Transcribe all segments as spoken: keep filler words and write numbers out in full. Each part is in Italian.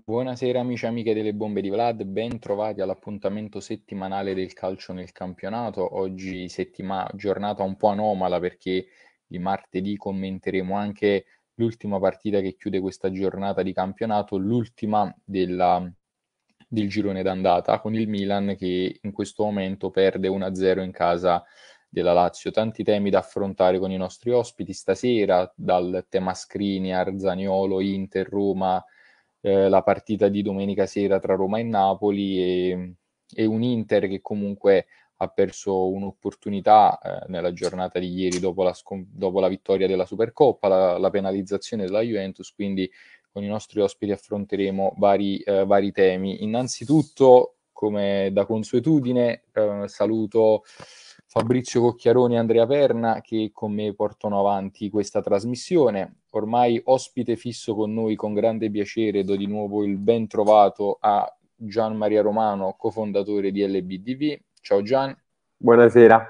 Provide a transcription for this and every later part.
Buonasera amici e amiche delle bombe di Vlad, ben trovati all'appuntamento settimanale del calcio nel campionato. Oggi settima- giornata un po' anomala perché di martedì commenteremo anche l'ultima partita che chiude questa giornata di campionato, l'ultima della- del girone d'andata con il Milan che in questo momento perde uno a zero in casa della Lazio. Tanti temi da affrontare con i nostri ospiti stasera, dal tema Skriniar, Zaniolo, Inter, Roma, eh, la partita di domenica sera tra Roma e Napoli e, e un Inter che comunque ha perso un'opportunità eh, nella giornata di ieri dopo la, scom- dopo la vittoria della Supercoppa, la, la penalizzazione della Juventus, quindi con i nostri ospiti affronteremo vari, eh, vari temi. Innanzitutto, come da consuetudine, eh, saluto Fabrizio Cocchiaroni e Andrea Perna che con me portano avanti questa trasmissione. Ormai ospite fisso con noi, con grande piacere, do di nuovo il ben trovato a Gian Maria Romano, cofondatore di L B D V. Ciao Gian. Buonasera.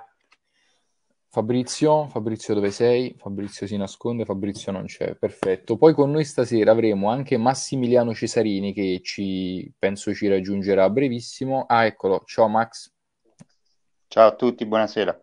Fabrizio, Fabrizio dove sei? Fabrizio si nasconde, Fabrizio non c'è, perfetto. Poi con noi stasera avremo anche Massimiliano Cesarini che ci, penso ci raggiungerà a brevissimo. Ah, eccolo, ciao Max. Ciao a tutti, buonasera.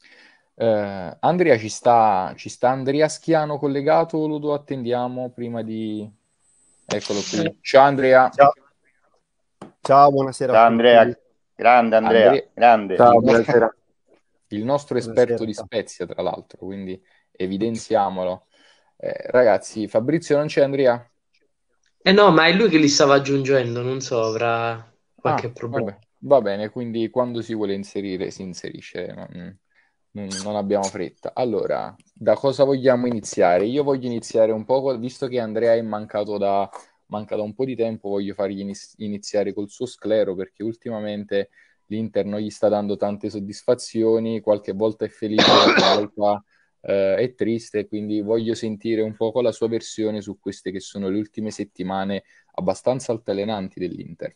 Eh, Andrea ci sta, ci sta Andrea Schiano collegato, lo attendiamo prima di... Eccolo qui. Ciao Andrea. Ciao, ciao, buonasera a Ciao Andrea, tutti. grande Andrea, Andrea, grande. il Ciao, nostro, buonasera. il nostro esperto Buonasera. di Spezia, tra l'altro, quindi evidenziamolo. Eh, ragazzi, Fabrizio non c'è, Andrea? Eh no, ma è lui che li stava aggiungendo, non so, avrà qualche Ah, problema. vabbè, va bene, quindi quando si vuole inserire si inserisce, non, non- non abbiamo fretta. Allora, da cosa vogliamo iniziare? Io voglio iniziare un po', col- visto che Andrea è mancato da, manca da un po' di tempo, voglio fargli inis- iniziare col suo sclero perché ultimamente l'Inter non gli sta dando tante soddisfazioni, qualche volta è felice, qualche volta eh, è triste, quindi voglio sentire un po' la sua versione su queste che sono le ultime settimane abbastanza altalenanti dell'Inter.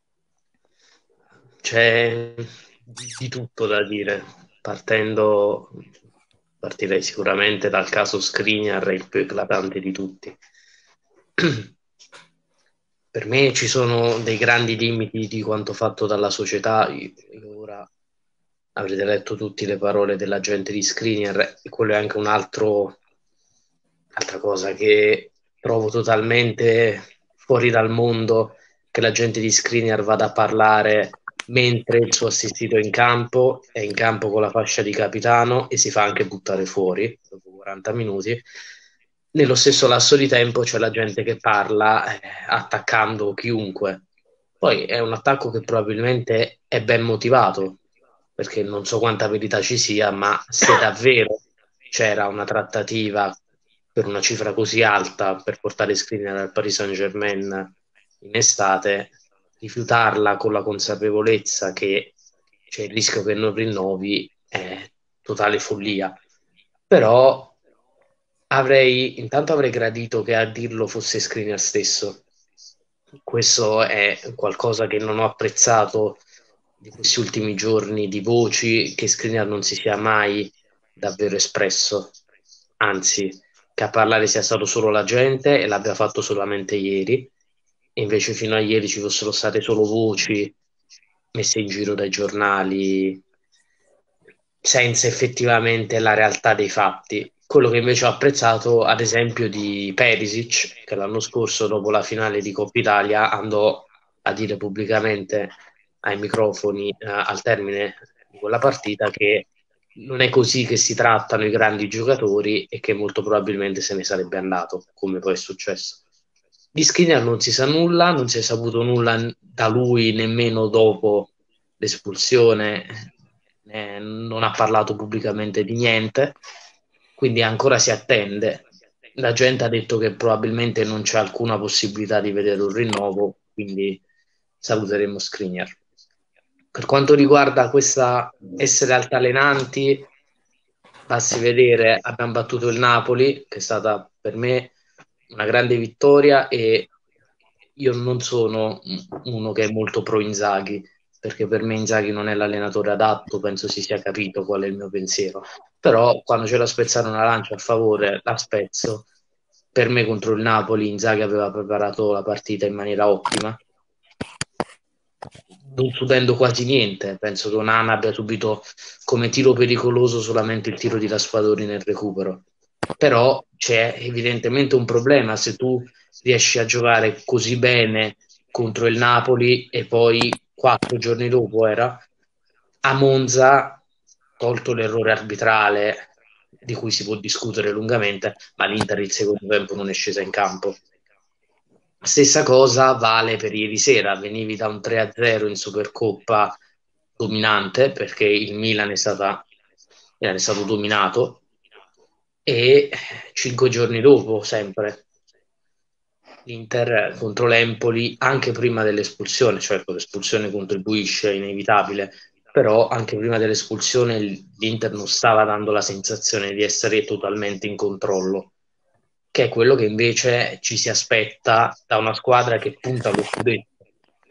C'è di, di tutto da dire, partendo, partirei sicuramente dal caso Skriniar, il più eclatante di tutti. Per me ci sono dei grandi limiti di quanto fatto dalla società. Io, io ora avrete letto tutte le parole dell'agente di Skriniar e quello è anche un altro, altra cosa che trovo totalmente fuori dal mondo, che la gente di Skriniar vada a parlare mentre il suo assistito è in campo, è in campo con la fascia di capitano e si fa anche buttare fuori dopo quaranta minuti. Nello stesso lasso di tempo c'è la gente che parla eh, attaccando chiunque. Poi è un attacco che probabilmente è ben motivato, perché non so quanta verità ci sia, ma se davvero c'era una trattativa per una cifra così alta per portare Skriniar al Paris Saint-Germain in estate, rifiutarla con la consapevolezza che c'è il rischio che non rinnovi è totale follia. Però avrei, intanto avrei gradito che a dirlo fosse Skriniar stesso. Questo è qualcosa che non ho apprezzato di questi ultimi giorni, di voci che Skriniar non si sia mai davvero espresso, anzi che a parlare sia stato solo la gente e l'abbia fatto solamente ieri, e invece fino a ieri ci fossero state solo voci messe in giro dai giornali senza effettivamente la realtà dei fatti. Quello che invece ho apprezzato, ad esempio, di Perisic, che l'anno scorso, dopo la finale di Coppa Italia, andò a dire pubblicamente ai microfoni eh, al termine di quella partita che non è così che si trattano i grandi giocatori e che molto probabilmente se ne sarebbe andato, come poi è successo. Di Skriniar non si sa nulla, non si è saputo nulla da lui nemmeno dopo l'espulsione, eh, non ha parlato pubblicamente di niente, quindi ancora si attende. La gente ha detto che probabilmente non c'è alcuna possibilità di vedere un rinnovo, quindi saluteremo Skriniar. Per quanto riguarda questa essere altalenanti, basti vedere, abbiamo battuto il Napoli, che è stata per me una grande vittoria e io non sono uno che è molto pro Inzaghi, perché per me Inzaghi non è l'allenatore adatto, penso si sia capito qual è il mio pensiero. Però quando c'è da spezzare una lancia a favore, la spezzo per me contro il Napoli Inzaghi aveva preparato la partita in maniera ottima, non subendo quasi niente. Penso che Onana abbia subito come tiro pericoloso solamente il tiro di Raspadori nel recupero, però c'è evidentemente un problema se tu riesci a giocare così bene contro il Napoli e poi quattro giorni dopo era a Monza, tolto l'errore arbitrale di cui si può discutere lungamente, ma l'Inter il secondo tempo non è scesa in campo. Stessa cosa vale per ieri sera, venivi da un tre a zero in Supercoppa dominante, perché il Milan è, stata, è stato dominato, e cinque giorni dopo sempre l'Inter contro l'Empoli, anche prima dell'espulsione, certo l'espulsione contribuisce, è inevitabile, però anche prima dell'espulsione l'Inter non stava dando la sensazione di essere totalmente in controllo, che è quello che invece ci si aspetta da una squadra che punta allo scudetto,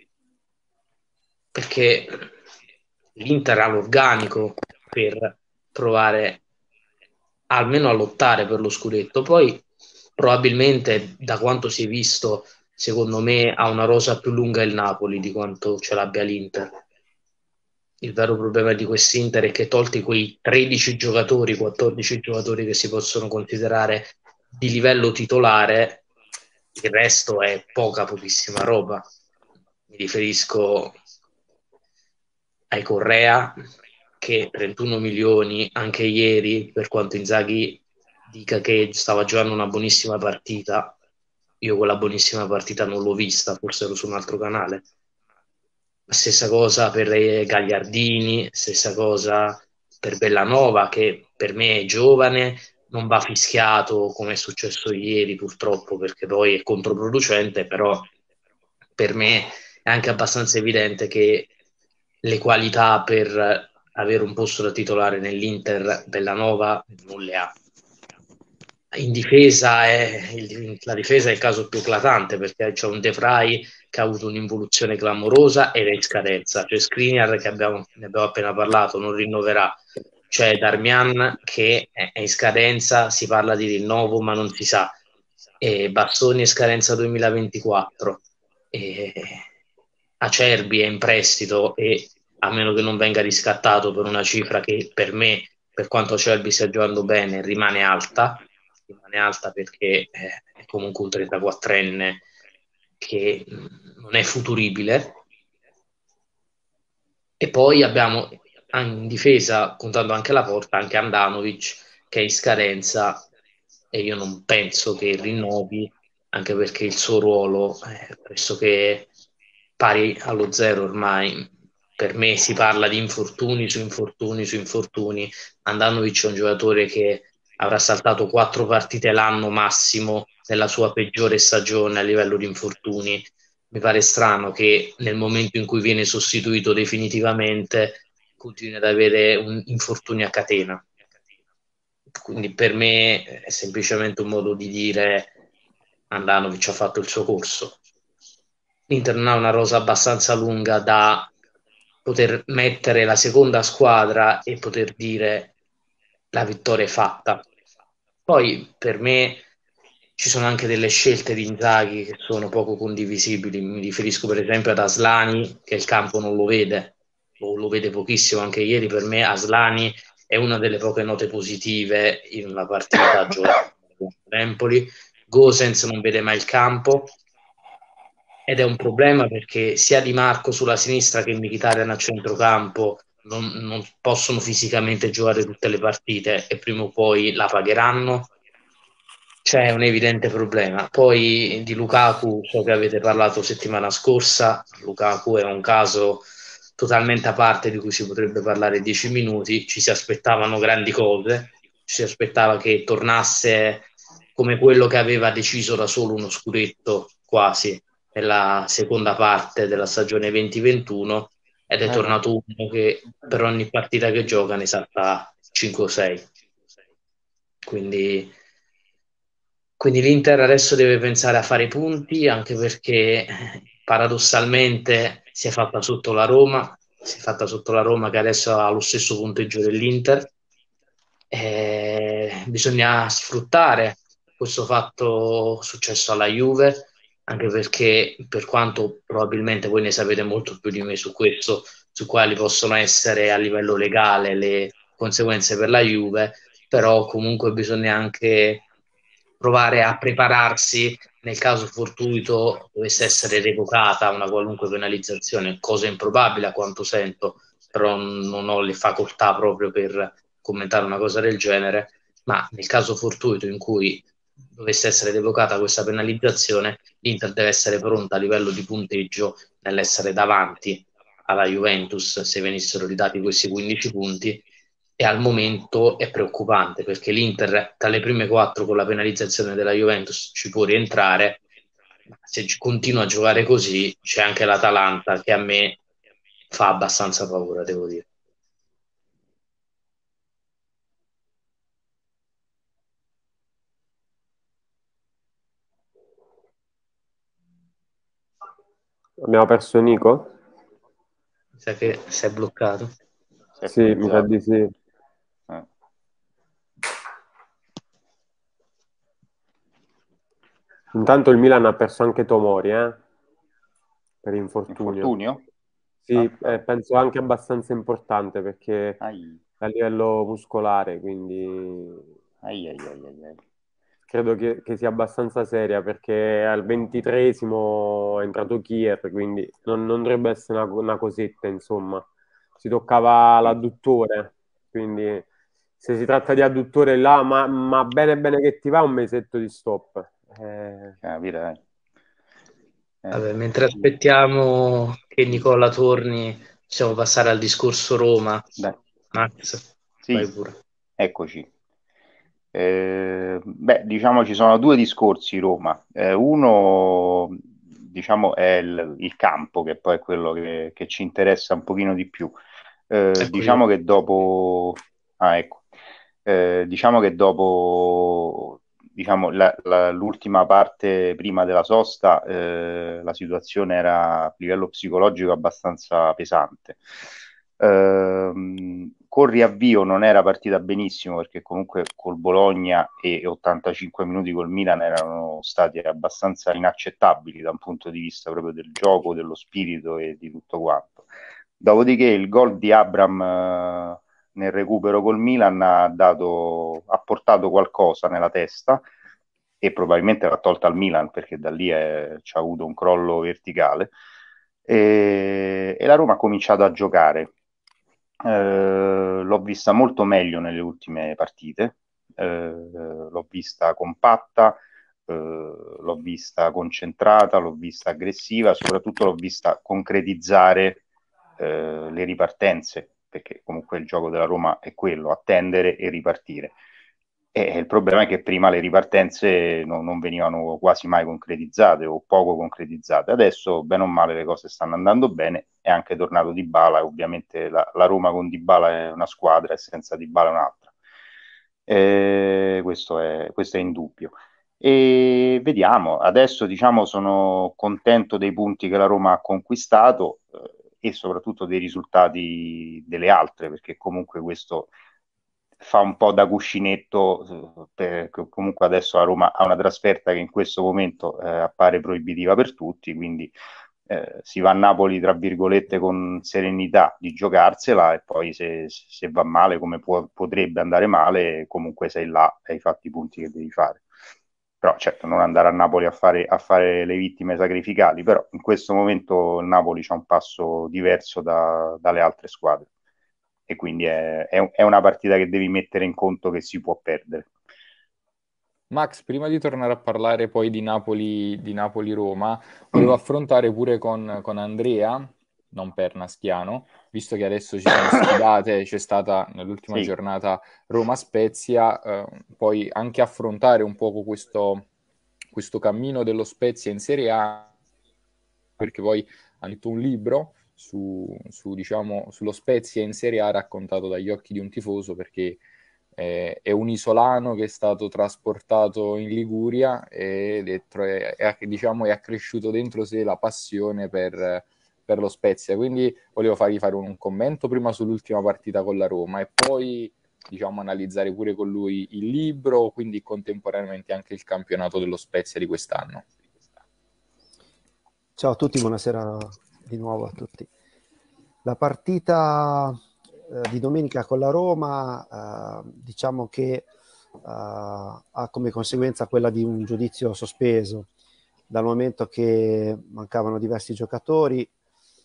perché l'Inter ha l'organico per provare almeno a lottare per lo scudetto. Poi probabilmente, da quanto si è visto, secondo me ha una rosa più lunga il Napoli di quanto ce l'abbia l'Inter. Il vero problema di quest'Inter è che, tolti quei tredici giocatori, quattordici giocatori che si possono considerare di livello titolare, il resto è poca, pochissima roba. Mi riferisco ai Correa, che trentuno milioni anche ieri, per quanto Inzaghi dica che stava giocando una buonissima partita, io quella buonissima partita non l'ho vista, forse ero su un altro canale. La stessa cosa per Gagliardini, stessa cosa per Bellanova, che per me è giovane, non va fischiato come è successo ieri purtroppo, perché poi è controproducente, però per me è anche abbastanza evidente che le qualità per avere un posto da titolare nell'Inter Bellanova non le ha. In difesa è il, la difesa è il caso più eclatante, perché c'è un De Vrij che ha avuto un'involuzione clamorosa ed è in scadenza. C'è Skriniar, che abbiamo, ne abbiamo appena parlato, non rinnoverà. C'è Darmian che è in scadenza, si parla di rinnovo ma non si sa. E Bastoni è in scadenza duemilaventiquattro. E Acerbi è in prestito e, a meno che non venga riscattato per una cifra che per me, per quanto Acerbi stia giocando bene, rimane alta, rimane alta perché è comunque un trentaquattrenne che non è futuribile. E poi abbiamo in difesa, contando anche la porta, anche Andanovic che è in scadenza, e io non penso che rinnovi, anche perché il suo ruolo è pressoché pari allo zero ormai. Per me si parla di infortuni su infortuni su infortuni. Andanovic è un giocatore che avrà saltato quattro partite l'anno massimo nella sua peggiore stagione a livello di infortuni. Mi pare strano che nel momento in cui viene sostituito definitivamente continui ad avere un infortuni a catena. Quindi per me è semplicemente un modo di dire: Andanovic ha fatto il suo corso. L'Inter non ha una rosa abbastanza lunga da poter mettere la seconda squadra e poter dire la vittoria è fatta. Poi per me ci sono anche delle scelte di Inzaghi che sono poco condivisibili. Mi riferisco per esempio ad Aslani, che il campo non lo vede, o lo vede pochissimo. Anche ieri per me Aslani è una delle poche note positive in una partita giocata con Empoli. Gosens non vede mai il campo, ed è un problema perché sia Di Marco sulla sinistra che Mkhitaryan a centrocampo non, non possono fisicamente giocare tutte le partite e prima o poi la pagheranno. C'è un evidente problema. Poi di Lukaku, so che avete parlato settimana scorsa. Lukaku è un caso totalmente a parte di cui si potrebbe parlare dieci minuti. Ci si aspettavano grandi cose, ci si aspettava che tornasse come quello che aveva deciso da solo uno scudetto quasi nella seconda parte della stagione venti ventuno, ed è eh tornato uno che per ogni partita che gioca ne salta cinque o sei. Quindi Quindi l'Inter adesso deve pensare a fare punti, anche perché paradossalmente si è fatta sotto la Roma, si è fatta sotto la Roma che adesso ha lo stesso punteggio dell'Inter. Eh, bisogna sfruttare questo fatto successo alla Juve, anche perché, per quanto probabilmente voi ne sapete molto più di me su questo, su quali possono essere a livello legale le conseguenze per la Juve, però comunque bisogna anche provare a prepararsi nel caso fortuito dovesse essere revocata una qualunque penalizzazione, cosa improbabile a quanto sento, però non ho le facoltà proprio per commentare una cosa del genere, ma nel caso fortuito in cui dovesse essere revocata questa penalizzazione, l'Inter deve essere pronta a livello di punteggio nell'essere davanti alla Juventus se venissero ridati questi quindici punti, e al momento è preoccupante perché l'Inter tra le prime quattro con la penalizzazione della Juventus ci può rientrare. Se continua a giocare così c'è anche l'Atalanta che a me fa abbastanza paura, devo dire. Abbiamo perso Nico? Mi sa che si è bloccato. Sei Sì, mi sa frizzato. di sì. Eh. Intanto il Milan ha perso anche Tomori, eh? Per infortunio. Infortunio? Sì, Ah, eh, penso anche abbastanza importante perché ai, a livello muscolare, quindi ai, ai, ai, ai, ai. credo che, che sia abbastanza seria perché al ventitreesimo è entrato Kier, quindi non, non dovrebbe essere una, una cosetta, insomma. Si toccava l'adduttore, quindi se si tratta di adduttore là, ma, ma bene bene che ti va un mesetto di stop. Eh, Capirai. Eh, Vabbè, mentre aspettiamo che Nicola torni, possiamo passare al discorso Roma. dai. Max, vai Sì, pure. eccoci. Eh, beh, diciamo ci sono due discorsi Roma. Eh, uno, diciamo, è il, il campo, che poi è quello che, che ci interessa un pochino di più. Eh, Ecco io. diciamo che dopo... Ah, ecco. Eh, diciamo che dopo diciamo, la- la- l'ultima parte prima della sosta, eh, la situazione era a livello psicologico abbastanza pesante. Ehm, col riavvio non era partita benissimo perché comunque col Bologna e ottantacinque minuti col Milan erano stati abbastanza inaccettabili da un punto di vista proprio del gioco, dello spirito e di tutto quanto. Dopodiché il gol di Abram eh, nel recupero col Milan ha, dato, ha portato qualcosa nella testa e probabilmente l'ha tolta al Milan perché da lì c'è avuto un crollo verticale e, e la Roma ha cominciato a giocare. Eh, l'ho vista molto meglio nelle ultime partite, eh, l'ho vista compatta, eh, l'ho vista concentrata, l'ho vista aggressiva, soprattutto l'ho vista concretizzare eh, le ripartenze, perché comunque il gioco della Roma è quello, attendere e ripartire. E il problema è che prima le ripartenze no, non venivano quasi mai concretizzate o poco concretizzate. Adesso, bene o male, le cose stanno andando bene. È anche tornato Dybala. Ovviamente la, la Roma con Dybala è una squadra e senza Dybala è un'altra. E questo è, questo è indubbio. E vediamo. Adesso, diciamo, sono contento dei punti che la Roma ha conquistato eh, e soprattutto dei risultati delle altre, perché comunque questo fa un po' da cuscinetto, per, comunque adesso la Roma ha una trasferta che in questo momento eh, appare proibitiva per tutti, quindi eh, si va a Napoli tra virgolette con serenità di giocarsela e poi se, se va male come può, potrebbe andare male, comunque sei là e hai fatto i punti che devi fare. Però certo non andare a Napoli a fare, a fare le vittime sacrificali, però in questo momento il Napoli c'ha un passo diverso da, dalle altre squadre e quindi è, è, è una partita che devi mettere in conto che si può perdere. Max, prima di tornare a parlare poi di Napoli, di Napoli-Roma, volevo affrontare pure con, con Andrea, non per Naschiano, visto che adesso ci sono sfidate, c'è stata nell'ultima Sì. giornata Roma-Spezia, eh, poi anche affrontare un poco questo, questo cammino dello Spezia in Serie A, perché poi ha detto un libro su, su, diciamo, sullo Spezia in Serie A raccontato dagli occhi di un tifoso, perché eh, è un isolano che è stato trasportato in Liguria ed è, è, è, diciamo, è accresciuto dentro sé la passione per, per lo Spezia. Quindi volevo fargli fare un commento prima sull'ultima partita con la Roma e poi diciamo, analizzare pure con lui il libro, quindi contemporaneamente anche il campionato dello Spezia di quest'anno. Ciao a tutti, buonasera di nuovo a tutti. La partita eh, di domenica con la Roma, eh, diciamo che eh, ha come conseguenza quella di un giudizio sospeso, dal momento che mancavano diversi giocatori, eh,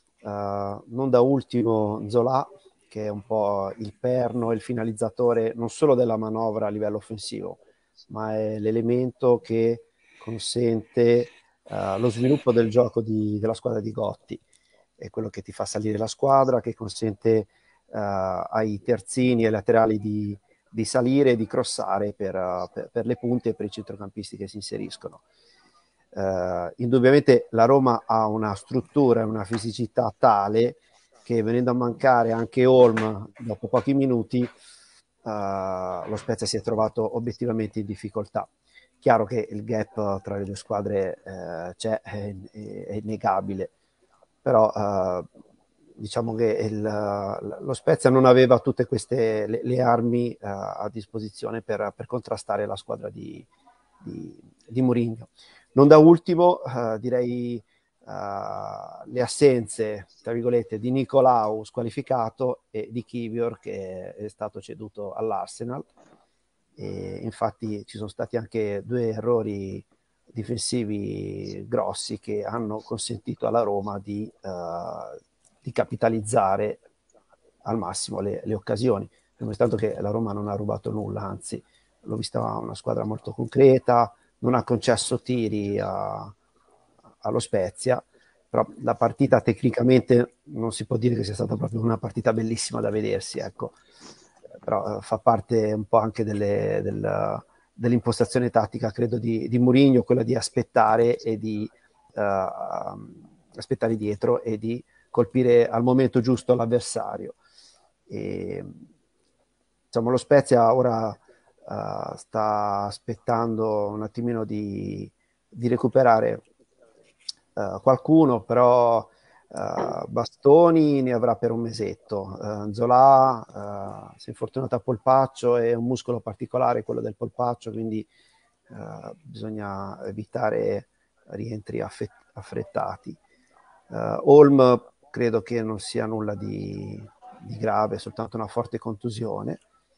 non da ultimo Zola, che è un po' il perno e il finalizzatore non solo della manovra a livello offensivo, ma è l'elemento che consente uh, lo sviluppo del gioco di, della squadra di Gotti. È quello che ti fa salire la squadra, che consente uh, ai terzini e ai laterali di, di salire e di crossare per, uh, per, per le punte e per i centrocampisti che si inseriscono. Uh, indubbiamente la Roma ha una struttura e una fisicità tale che, venendo a mancare anche Holm dopo pochi minuti, uh, lo Spezia si è trovato obiettivamente in difficoltà. Chiaro che il gap tra le due squadre uh, c'è, è, è innegabile, però uh, diciamo che il, lo Spezia non aveva tutte queste le, le armi uh, a disposizione per, per contrastare la squadra di, di, di Mourinho. Non da ultimo uh, direi Uh, le assenze, tra virgolette, di Nicolau squalificato e di Kivior che è stato ceduto all'Arsenal. E infatti ci sono stati anche due errori difensivi grossi che hanno consentito alla Roma di, uh, di capitalizzare al massimo le, le occasioni, nonostante che la Roma non ha rubato nulla, anzi l'ho vista una squadra molto concreta, non ha concesso tiri a allo Spezia, però la partita tecnicamente non si può dire che sia stata proprio una partita bellissima da vedersi, ecco. Però uh, fa parte un po' anche delle, del, dell'impostazione tattica, credo, di, di Mourinho, quella di aspettare e di uh, aspettare dietro e di colpire al momento giusto l'avversario. E, diciamo, lo Spezia ora uh, sta aspettando un attimino di, di recuperare Uh, qualcuno, però uh, Bastoni ne avrà per un mesetto. Uh, Zola uh, si è infortunato a polpaccio, è un muscolo particolare quello del polpaccio, quindi uh, bisogna evitare rientri affe- affrettati. Uh, Holm credo che non sia nulla di, di grave, soltanto una forte contusione,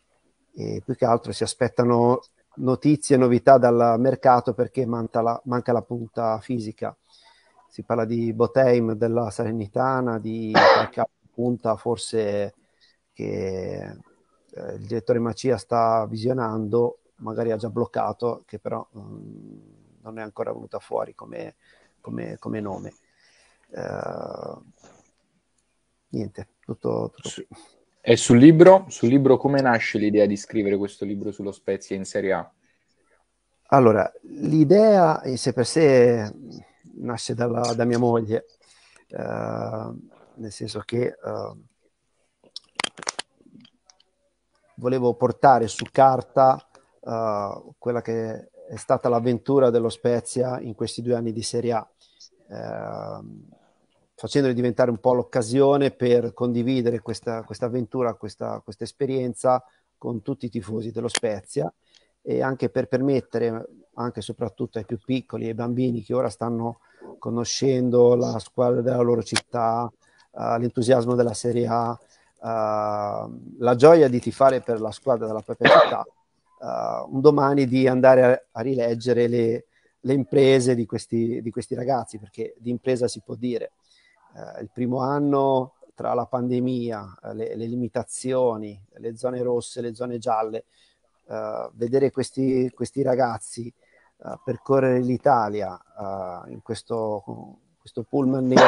e più che altro si aspettano notizie e novità dal mercato perché manca la, manca la punta fisica. Si parla di Botheim della Salernitana, di qualche punta forse che eh, il direttore Macia sta visionando, magari ha già bloccato, che però mh, non è ancora venuta fuori come, come, come nome. Uh, niente, tutto, tutto qui. E sul libro? Sul libro come nasce l'idea di scrivere questo libro sullo Spezia in Serie A? Allora, l'idea in sé per sé nasce dalla, da mia moglie, uh, nel senso che uh, volevo portare su carta uh, quella che è stata l'avventura dello Spezia in questi due anni di Serie A, uh, facendoli diventare un po' l'occasione per condividere questa, questa avventura, questa, questa esperienza con tutti i tifosi dello Spezia, e anche per permettere, anche e soprattutto ai più piccoli, ai bambini che ora stanno conoscendo la squadra della loro città, uh, l'entusiasmo della Serie A, uh, la gioia di tifare per la squadra della propria città, uh, un domani di andare a, a rileggere le, le imprese di questi, di questi ragazzi, perché di impresa si può dire. Uh, il primo anno, tra la pandemia, le, le limitazioni, le zone rosse, le zone gialle, Uh, vedere questi, questi ragazzi uh, percorrere l'Italia uh, in questo, questo pullman nero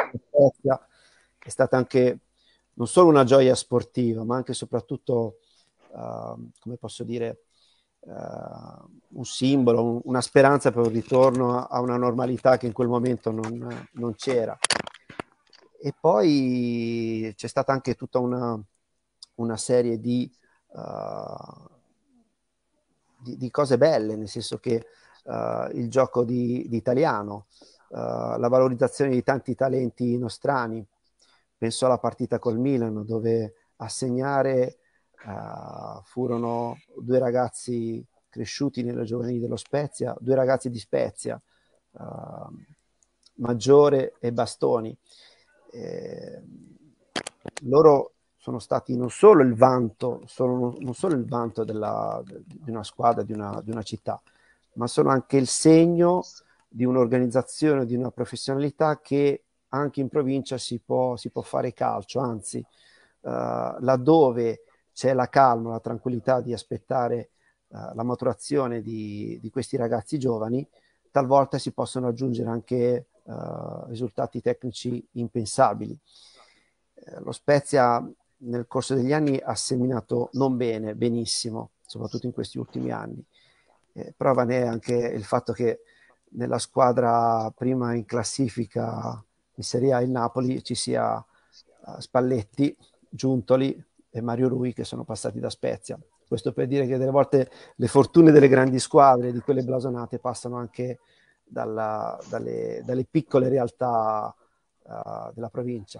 è stata anche non solo una gioia sportiva, ma anche e soprattutto, uh, come posso dire, uh, un simbolo, un, una speranza per un ritorno a, a una normalità che in quel momento non, non c'era. E poi c'è stata anche tutta una, una serie di uh, Di, di cose belle, nel senso che uh, il gioco di, di italiano, uh, la valorizzazione di tanti talenti nostrani. Penso alla partita col Milan, dove a segnare Uh, furono due ragazzi cresciuti nelle giovanili dello Spezia, due ragazzi di Spezia, uh, Maggiore e Bastoni. Eh, loro sono stati non solo il vanto, sono non solo il vanto della, di una squadra, di una, di una città, ma sono anche il segno di un'organizzazione, di una professionalità che anche in provincia si può, si può fare calcio, anzi, uh, laddove c'è la calma, la tranquillità di aspettare uh, la maturazione di, di questi ragazzi giovani, talvolta si possono raggiungere anche uh, risultati tecnici impensabili. Eh, lo Spezia nel corso degli anni ha seminato non bene, benissimo, soprattutto in questi ultimi anni. Eh, prova ne è anche il fatto che nella squadra prima in classifica in Serie A, il Napoli, ci sia uh, Spalletti, Giuntoli e Mario Rui che sono passati da Spezia. Questo per dire che delle volte le fortune delle grandi squadre, di quelle blasonate, passano anche dalla, dalle, dalle piccole realtà uh, della provincia.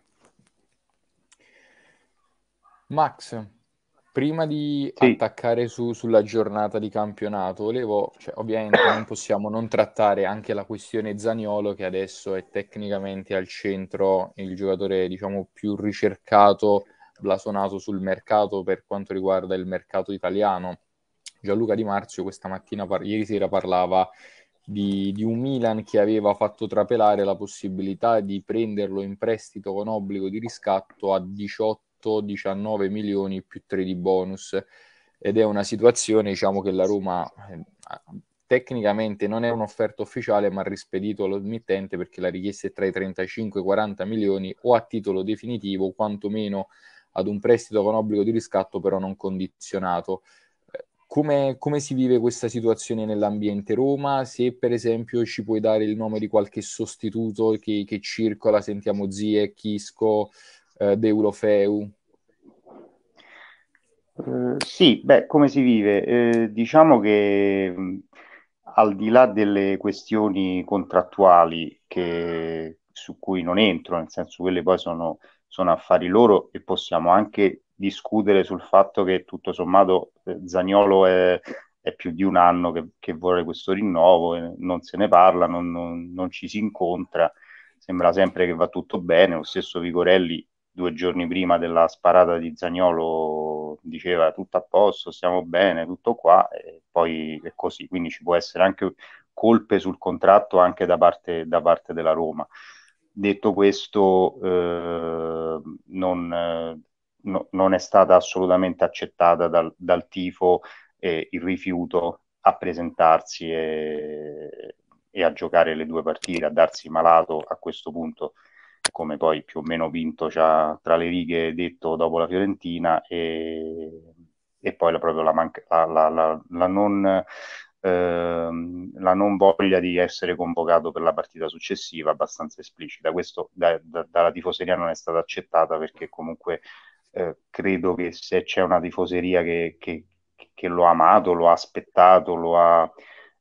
Max, prima di Sì. attaccare su, sulla giornata di campionato, volevo, cioè, ovviamente non possiamo non trattare anche la questione Zaniolo, che adesso è tecnicamente al centro, il giocatore diciamo più ricercato, blasonato sul mercato per quanto riguarda il mercato italiano. Gianluca Di Marzio questa mattina, par- ieri sera parlava di, di un Milan che aveva fatto trapelare la possibilità di prenderlo in prestito con obbligo di riscatto a diciotto diciannove milioni più tre di bonus, ed è una situazione diciamo che la Roma eh, tecnicamente non è un'offerta ufficiale, ma ha rispedito allo mittente perché la richiesta è tra i trentacinque e i quaranta milioni o a titolo definitivo o quantomeno ad un prestito con obbligo di riscatto però non condizionato. Come, come si vive questa situazione nell'ambiente Roma? Se per esempio ci puoi dare il nome di qualche sostituto che, che circola, sentiamo Ziyech, Isco, eh, Deulofeu. Uh, sì, beh, come si vive? Eh, diciamo che mh, al di là delle questioni contrattuali che, su cui non entro, nel senso quelle poi sono, sono affari loro e possiamo anche discutere sul fatto che tutto sommato eh, Zaniolo è, è più di un anno che, che vuole questo rinnovo, e non se ne parla, non, non, non ci si incontra, sembra sempre che va tutto bene. Lo stesso Vigorelli due giorni prima della sparata di Zaniolo diceva tutto a posto, stiamo bene, tutto qua, e poi è così, quindi ci può essere anche colpe sul contratto anche da parte, da parte della Roma. Detto questo, eh, non, eh, no, non è stata assolutamente accettata dal, dal tifo eh, il rifiuto a presentarsi e, e a giocare le due partite, a darsi malato a questo punto, come poi più o meno Pinto c'ha tra le righe detto dopo la Fiorentina, e, e poi la, proprio la, manca, la, la, la, la non... Ehm, la non voglia di essere convocato per la partita successiva, abbastanza esplicita. Questo da, da, dalla tifoseria non è stata accettata, perché comunque eh, credo che se c'è una tifoseria che, che, che lo ha amato, lo ha aspettato, lo ha,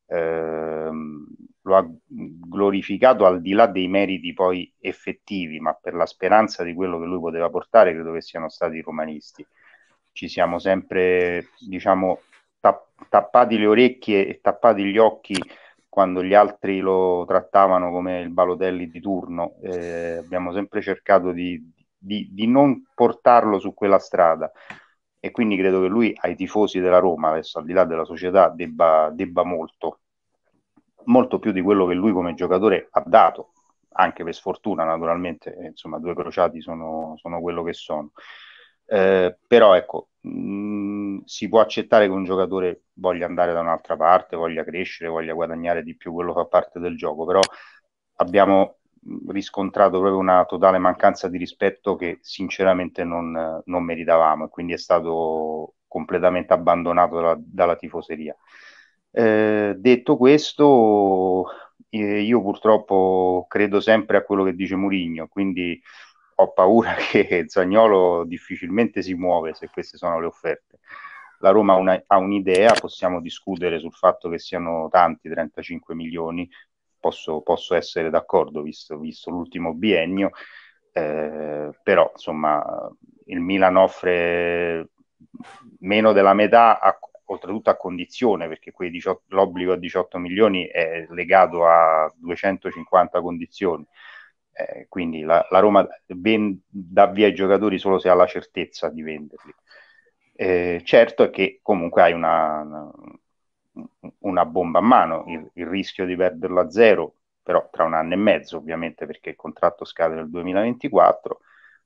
ehm, lo ha glorificato al di là dei meriti poi effettivi, ma per la speranza di quello che lui poteva portare, credo che siano stati i romanisti. Ci siamo sempre, diciamo, tappati le orecchie e tappati gli occhi quando gli altri lo trattavano come il Balotelli di turno. Eh, abbiamo sempre cercato di, di, di non portarlo su quella strada, e quindi credo che lui ai tifosi della Roma, adesso al di là della società, debba, debba molto, molto più di quello che lui come giocatore ha dato, anche per sfortuna naturalmente, eh, insomma due crociati sono, sono quello che sono. Eh, però ecco, mh, si può accettare che un giocatore voglia andare da un'altra parte, voglia crescere, voglia guadagnare di più, quello fa parte del gioco, però abbiamo riscontrato proprio una totale mancanza di rispetto che sinceramente non, non meritavamo, e quindi è stato completamente abbandonato dalla, dalla tifoseria. Eh, detto questo, eh, io purtroppo credo sempre a quello che dice Mourinho, quindi ho paura che Zaniolo difficilmente si muove se queste sono le offerte. La Roma ha, una, ha un'idea, possiamo discutere sul fatto che siano tanti, trentacinque milioni, posso, posso essere d'accordo visto, visto l'ultimo biennio, eh, però insomma il Milan offre meno della metà, a, oltretutto a condizione, perché quei diciotto, l'obbligo a diciotto milioni è legato a duecentocinquanta condizioni. Eh, quindi la, la Roma ven- dà via i giocatori solo se ha la certezza di venderli. Eh, certo è che comunque hai una, una, una bomba a mano, il, il rischio di perderlo a zero, però tra un anno e mezzo ovviamente, perché il contratto scade nel duemilaventiquattro,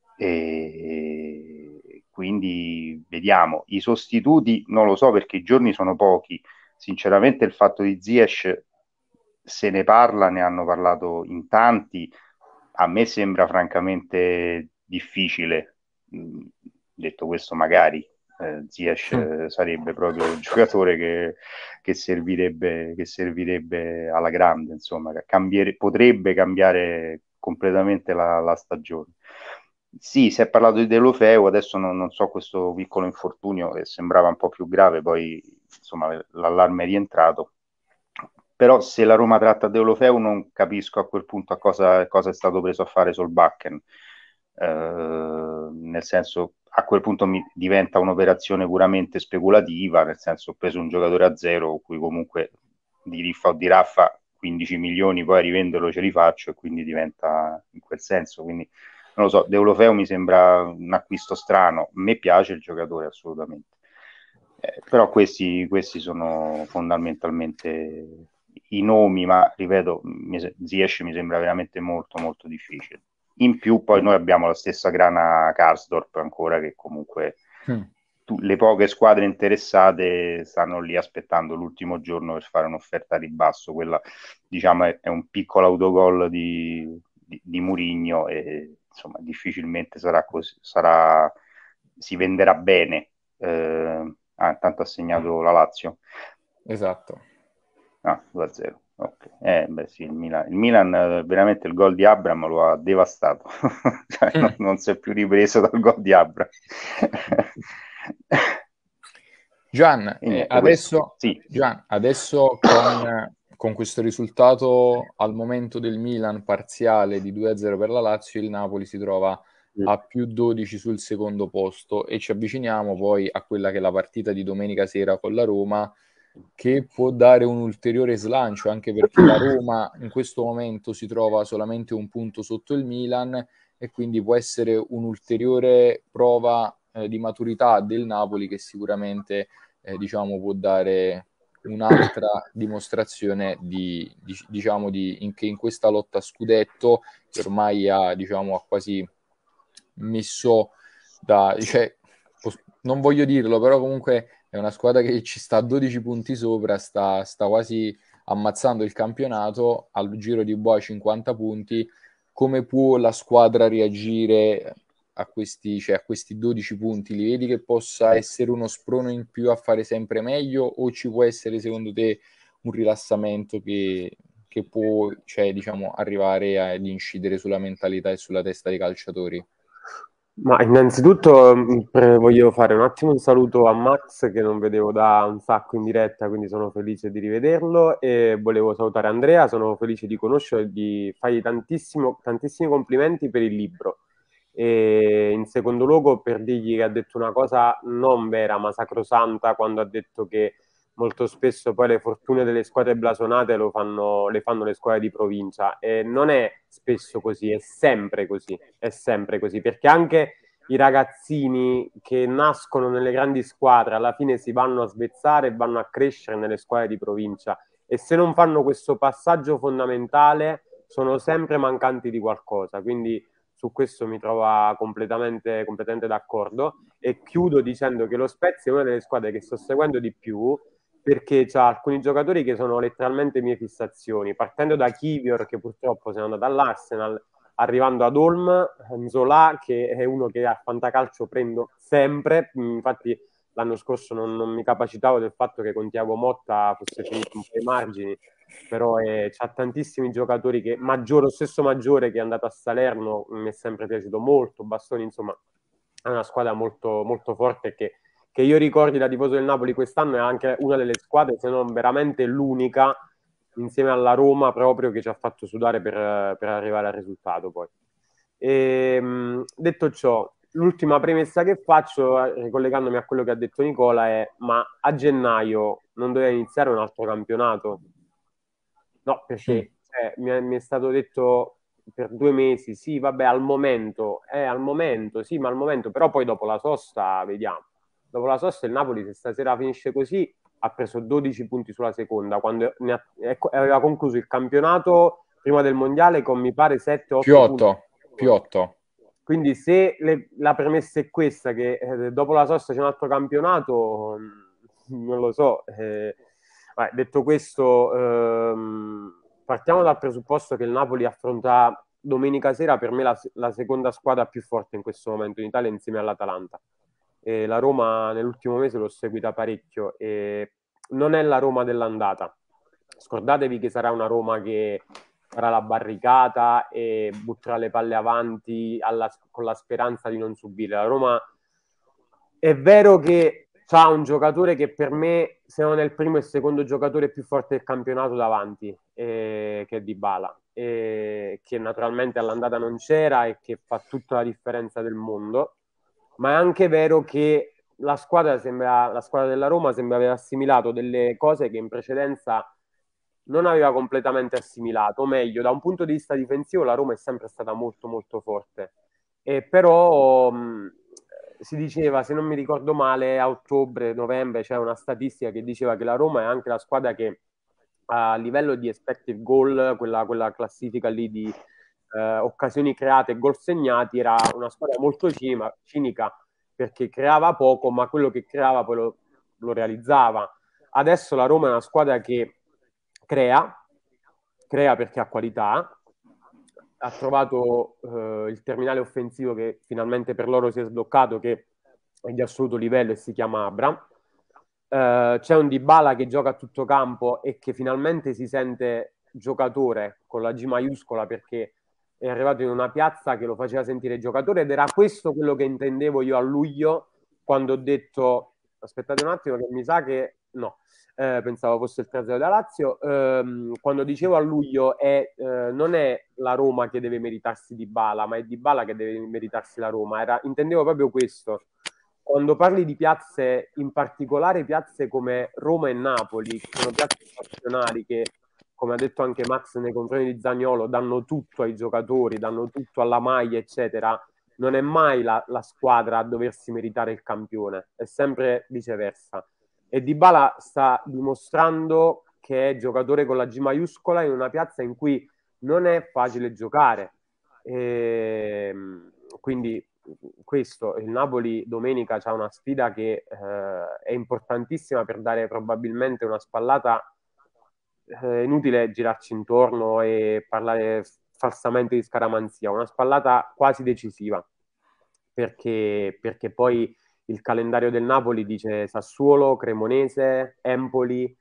e quindi vediamo. I sostituti non lo so, perché i giorni sono pochi. Sinceramente il fatto di Ziyech se ne parla, ne hanno parlato in tanti, a me sembra francamente difficile. Detto questo, magari eh, Ziyech mm. sarebbe proprio il giocatore che, che, servirebbe, che servirebbe alla grande, insomma, che cambiere, potrebbe cambiare completamente la, la stagione. Sì, si è parlato di Deulofeu, adesso non, non so questo piccolo infortunio che sembrava un po' più grave, poi insomma l'allarme è rientrato. Però se la Roma tratta Deulofeu non capisco a quel punto a cosa, cosa è stato preso a fare Solbakken. Eh, nel senso, a quel punto mi diventa un'operazione puramente speculativa, nel senso ho preso un giocatore a zero, cui comunque di riffa o di raffa quindici milioni, poi a rivenderlo ce li faccio, e quindi diventa in quel senso. Quindi non lo so, Deulofeu mi sembra un acquisto strano. A me piace il giocatore assolutamente, eh, però questi, questi sono fondamentalmente i nomi, ma ripeto, Ziyech mi sembra veramente molto molto difficile. In più poi noi abbiamo la stessa grana Karsdorp ancora, che comunque mm. tu, le poche squadre interessate stanno lì aspettando l'ultimo giorno per fare un'offerta a ribasso. Quella, diciamo, è, è un piccolo autogol di, di, di Mourinho, e insomma difficilmente sarà così, sarà, si venderà bene. Eh, ah, intanto ha segnato la Lazio. Esatto. Ah, due a zero. Okay. Eh, beh, sì, il Milan, il Milan veramente il gol di Abraham lo ha devastato. Cioè, mm. non, non si è più ripreso dal gol di Abraham. Gian, eh, adesso, sì. Gian, adesso con, con questo risultato al momento del Milan parziale di due a zero per la Lazio, il Napoli si trova a più dodici sul secondo posto, e ci avviciniamo poi a quella che è la partita di domenica sera con la Roma, che può dare un ulteriore slancio, anche perché la Roma in questo momento si trova solamente un punto sotto il Milan, e quindi può essere un'ulteriore prova eh, di maturità del Napoli, che sicuramente eh, diciamo può dare un'altra dimostrazione di, di diciamo di in, che in questa lotta a scudetto, che ormai ha diciamo ha quasi messo da, cioè, non voglio dirlo, però comunque è una squadra che ci sta a dodici punti sopra, sta, sta quasi ammazzando il campionato, al giro di boa cinquanta punti. Come può la squadra reagire a questi, cioè a questi dodici punti? Li vedi che possa essere uno sprono in più a fare sempre meglio, o ci può essere secondo te un rilassamento che, che può, cioè, diciamo, arrivare ad incidere sulla mentalità e sulla testa dei calciatori? Ma innanzitutto mh, voglio fare un attimo un saluto a Max, che non vedevo da un sacco in diretta, quindi sono felice di rivederlo, e volevo salutare Andrea, sono felice di conoscerlo e di fargli tantissimo, tantissimi complimenti per il libro. E in secondo luogo per dirgli che ha detto una cosa non vera ma sacrosanta, quando ha detto che molto spesso poi le fortune delle squadre blasonate lo fanno, le fanno le squadre di provincia, e non è spesso così, è sempre così, è sempre così, perché anche i ragazzini che nascono nelle grandi squadre alla fine si vanno a svezzare e vanno a crescere nelle squadre di provincia, e se non fanno questo passaggio fondamentale sono sempre mancanti di qualcosa, quindi su questo mi trova completamente, completamente d'accordo. E chiudo dicendo che lo Spezia è una delle squadre che sto seguendo di più, perché c'ha alcuni giocatori che sono letteralmente mie fissazioni, partendo da Kivior, che purtroppo se n'è andato all'Arsenal, arrivando ad Olm, Nzola, che è uno che a fantacalcio prendo sempre, infatti l'anno scorso non, non mi capacitavo del fatto che con Thiago Motta fosse finito un po' ai margini, però eh, c'ha tantissimi giocatori, che Maggiore, lo stesso Maggiore che è andato a Salerno, mi è sempre piaciuto molto, Bastoni, insomma è una squadra molto, molto forte, che che io ricordi da tifoso del Napoli quest'anno è anche una delle squadre, se non veramente l'unica, insieme alla Roma, proprio che ci ha fatto sudare per, per arrivare al risultato poi. E, detto ciò, l'ultima premessa che faccio, eh, ricollegandomi a quello che ha detto Nicola, è: ma a gennaio non doveva iniziare un altro campionato? No, perché eh, mi, è, mi è stato detto per due mesi, sì, vabbè, al momento, eh, al momento, sì, ma al momento, però poi dopo la sosta, vediamo. Dopo la sosta il Napoli, se stasera finisce così, ha preso dodici punti sulla seconda, quando ne ha, ecco, aveva concluso il campionato prima del mondiale con, mi pare, sette otto più punti. otto, più otto. Quindi se le, la premessa è questa, che eh, dopo la sosta c'è un altro campionato, non lo so. Eh, vabbè, detto questo, ehm, partiamo dal presupposto che il Napoli affronta domenica sera, per me, la, la seconda squadra più forte in questo momento in Italia, insieme all'Atalanta. E la Roma nell'ultimo mese l'ho seguita parecchio e non è la Roma dell'andata. Scordatevi che sarà una Roma che farà la barricata e butterà le palle avanti alla, con la speranza di non subire. La Roma è vero che ha un giocatore che per me, se non è il primo e il secondo giocatore più forte del campionato davanti, eh, che è Dybala, eh, che naturalmente all'andata non c'era e che fa tutta la differenza del mondo, ma è anche vero che la squadra, sembra, la squadra della Roma sembra aver assimilato delle cose che in precedenza non aveva completamente assimilato, o meglio, da un punto di vista difensivo la Roma è sempre stata molto molto forte, e però mh, si diceva, se non mi ricordo male, a ottobre, novembre c'è una statistica che diceva che la Roma è anche la squadra che a livello di expected goal, quella, quella classifica lì di eh, occasioni create e gol segnati, era una squadra molto cima, cinica, perché creava poco, ma quello che creava poi lo, lo realizzava. Adesso la Roma è una squadra che crea, crea perché ha qualità, ha trovato eh, il terminale offensivo che finalmente per loro si è sbloccato, che è di assoluto livello e si chiama Abram. Uh, c'è un Dybala che gioca a tutto campo e che finalmente si sente giocatore con la G maiuscola, perché è arrivato in una piazza che lo faceva sentire giocatore, ed era questo quello che intendevo io a luglio quando ho detto, aspettate un attimo che mi sa che no, eh, pensavo fosse il tre a zero da Lazio, ehm, quando dicevo a luglio è, eh, non è la Roma che deve meritarsi Dybala, ma è Dybala che deve meritarsi la Roma. Era, intendevo proprio questo. Quando parli di piazze, in particolare piazze come Roma e Napoli, che sono piazze nazionali che, come ha detto anche Max nei confronti di Zaniolo, danno tutto ai giocatori, danno tutto alla maglia, eccetera, non è mai la, la squadra a doversi meritare il campione, è sempre viceversa. E Dybala sta dimostrando che è giocatore con la G maiuscola in una piazza in cui non è facile giocare. E quindi questo, il Napoli domenica c'ha una sfida che eh, è importantissima per dare probabilmente una spallata. È inutile girarci intorno e parlare falsamente di scaramanzia, una spallata quasi decisiva, perché, perché poi il calendario del Napoli dice Sassuolo, Cremonese, Empoli,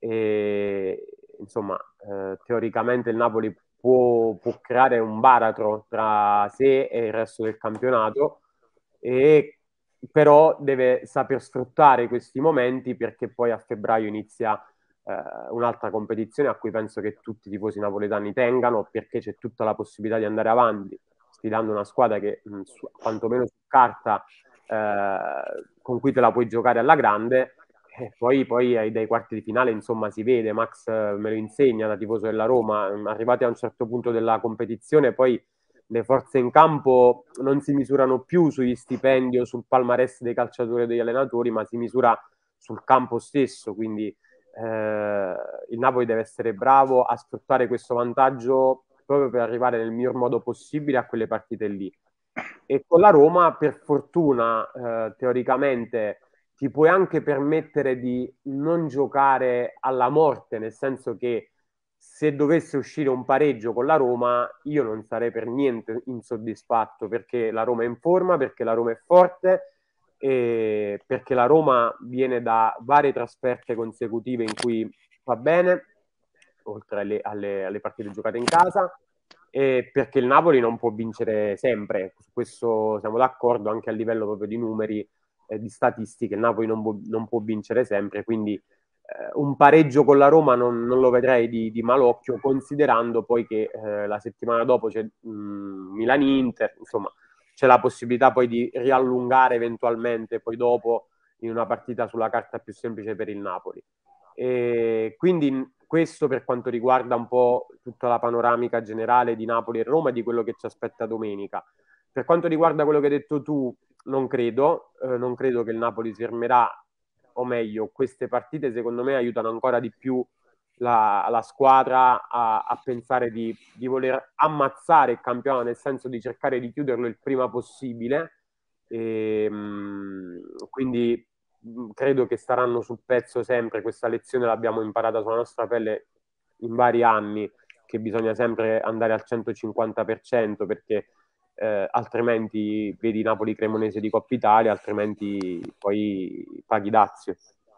e insomma eh, teoricamente il Napoli può, può creare un baratro tra sé e il resto del campionato, e però deve saper sfruttare questi momenti, perché poi a febbraio inizia eh, un'altra competizione a cui penso che tutti i tifosi napoletani tengano, perché c'è tutta la possibilità di andare avanti sfidando una squadra che mh, su, quantomeno su carta eh, con cui te la puoi giocare alla grande. E poi, poi ai, dai quarti di finale, insomma, si vede, Max eh, me lo insegna da tifoso della Roma, arrivati a un certo punto della competizione, poi le forze in campo non si misurano più sugli stipendi o sul palmarès dei calciatori e degli allenatori, ma si misura sul campo stesso, quindi eh, il Napoli deve essere bravo a sfruttare questo vantaggio proprio per arrivare nel miglior modo possibile a quelle partite lì. E con la Roma, per fortuna, eh, teoricamente ti puoi anche permettere di non giocare alla morte, nel senso che se dovesse uscire un pareggio con la Roma, io non sarei per niente insoddisfatto, perché la Roma è in forma, perché la Roma è forte, e perché la Roma viene da varie trasferte consecutive in cui va bene, oltre alle, alle, alle partite giocate in casa, e perché il Napoli non può vincere sempre. Su questo siamo d'accordo, anche a livello proprio di numeri, eh, di statistiche, il Napoli non, può, non può vincere sempre, quindi eh, un pareggio con la Roma non, non lo vedrei di, di malocchio, considerando poi che eh, la settimana dopo c'è mh, Milan-Inter, insomma c'è la possibilità poi di riallungare eventualmente poi dopo in una partita sulla carta più semplice per il Napoli. E quindi questo per quanto riguarda un po' tutta la panoramica generale di Napoli e Roma e di quello che ci aspetta domenica. Per quanto riguarda quello che hai detto tu, non credo, eh, non credo che il Napoli si fermerà, o meglio, queste partite secondo me aiutano ancora di più la, la squadra a, a pensare di, di voler ammazzare il campionato, nel senso di cercare di chiuderlo il prima possibile. E, mh, quindi mh, credo che staranno sul pezzo sempre. Questa lezione l'abbiamo imparata sulla nostra pelle in vari anni, che bisogna sempre andare al centocinquanta per cento, perché eh, altrimenti vedi Napoli-Cremonese di Coppa Italia, altrimenti poi paghi dazio.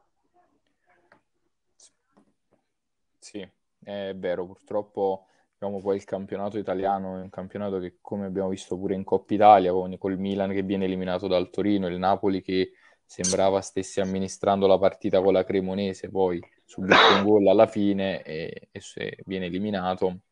Sì, è vero, purtroppo diciamo, poi il campionato italiano è un campionato che, come abbiamo visto pure in Coppa Italia, con col Milan che viene eliminato dal Torino, il Napoli che sembrava stesse amministrando la partita con la Cremonese, poi subisce un gol alla fine e, e viene eliminato.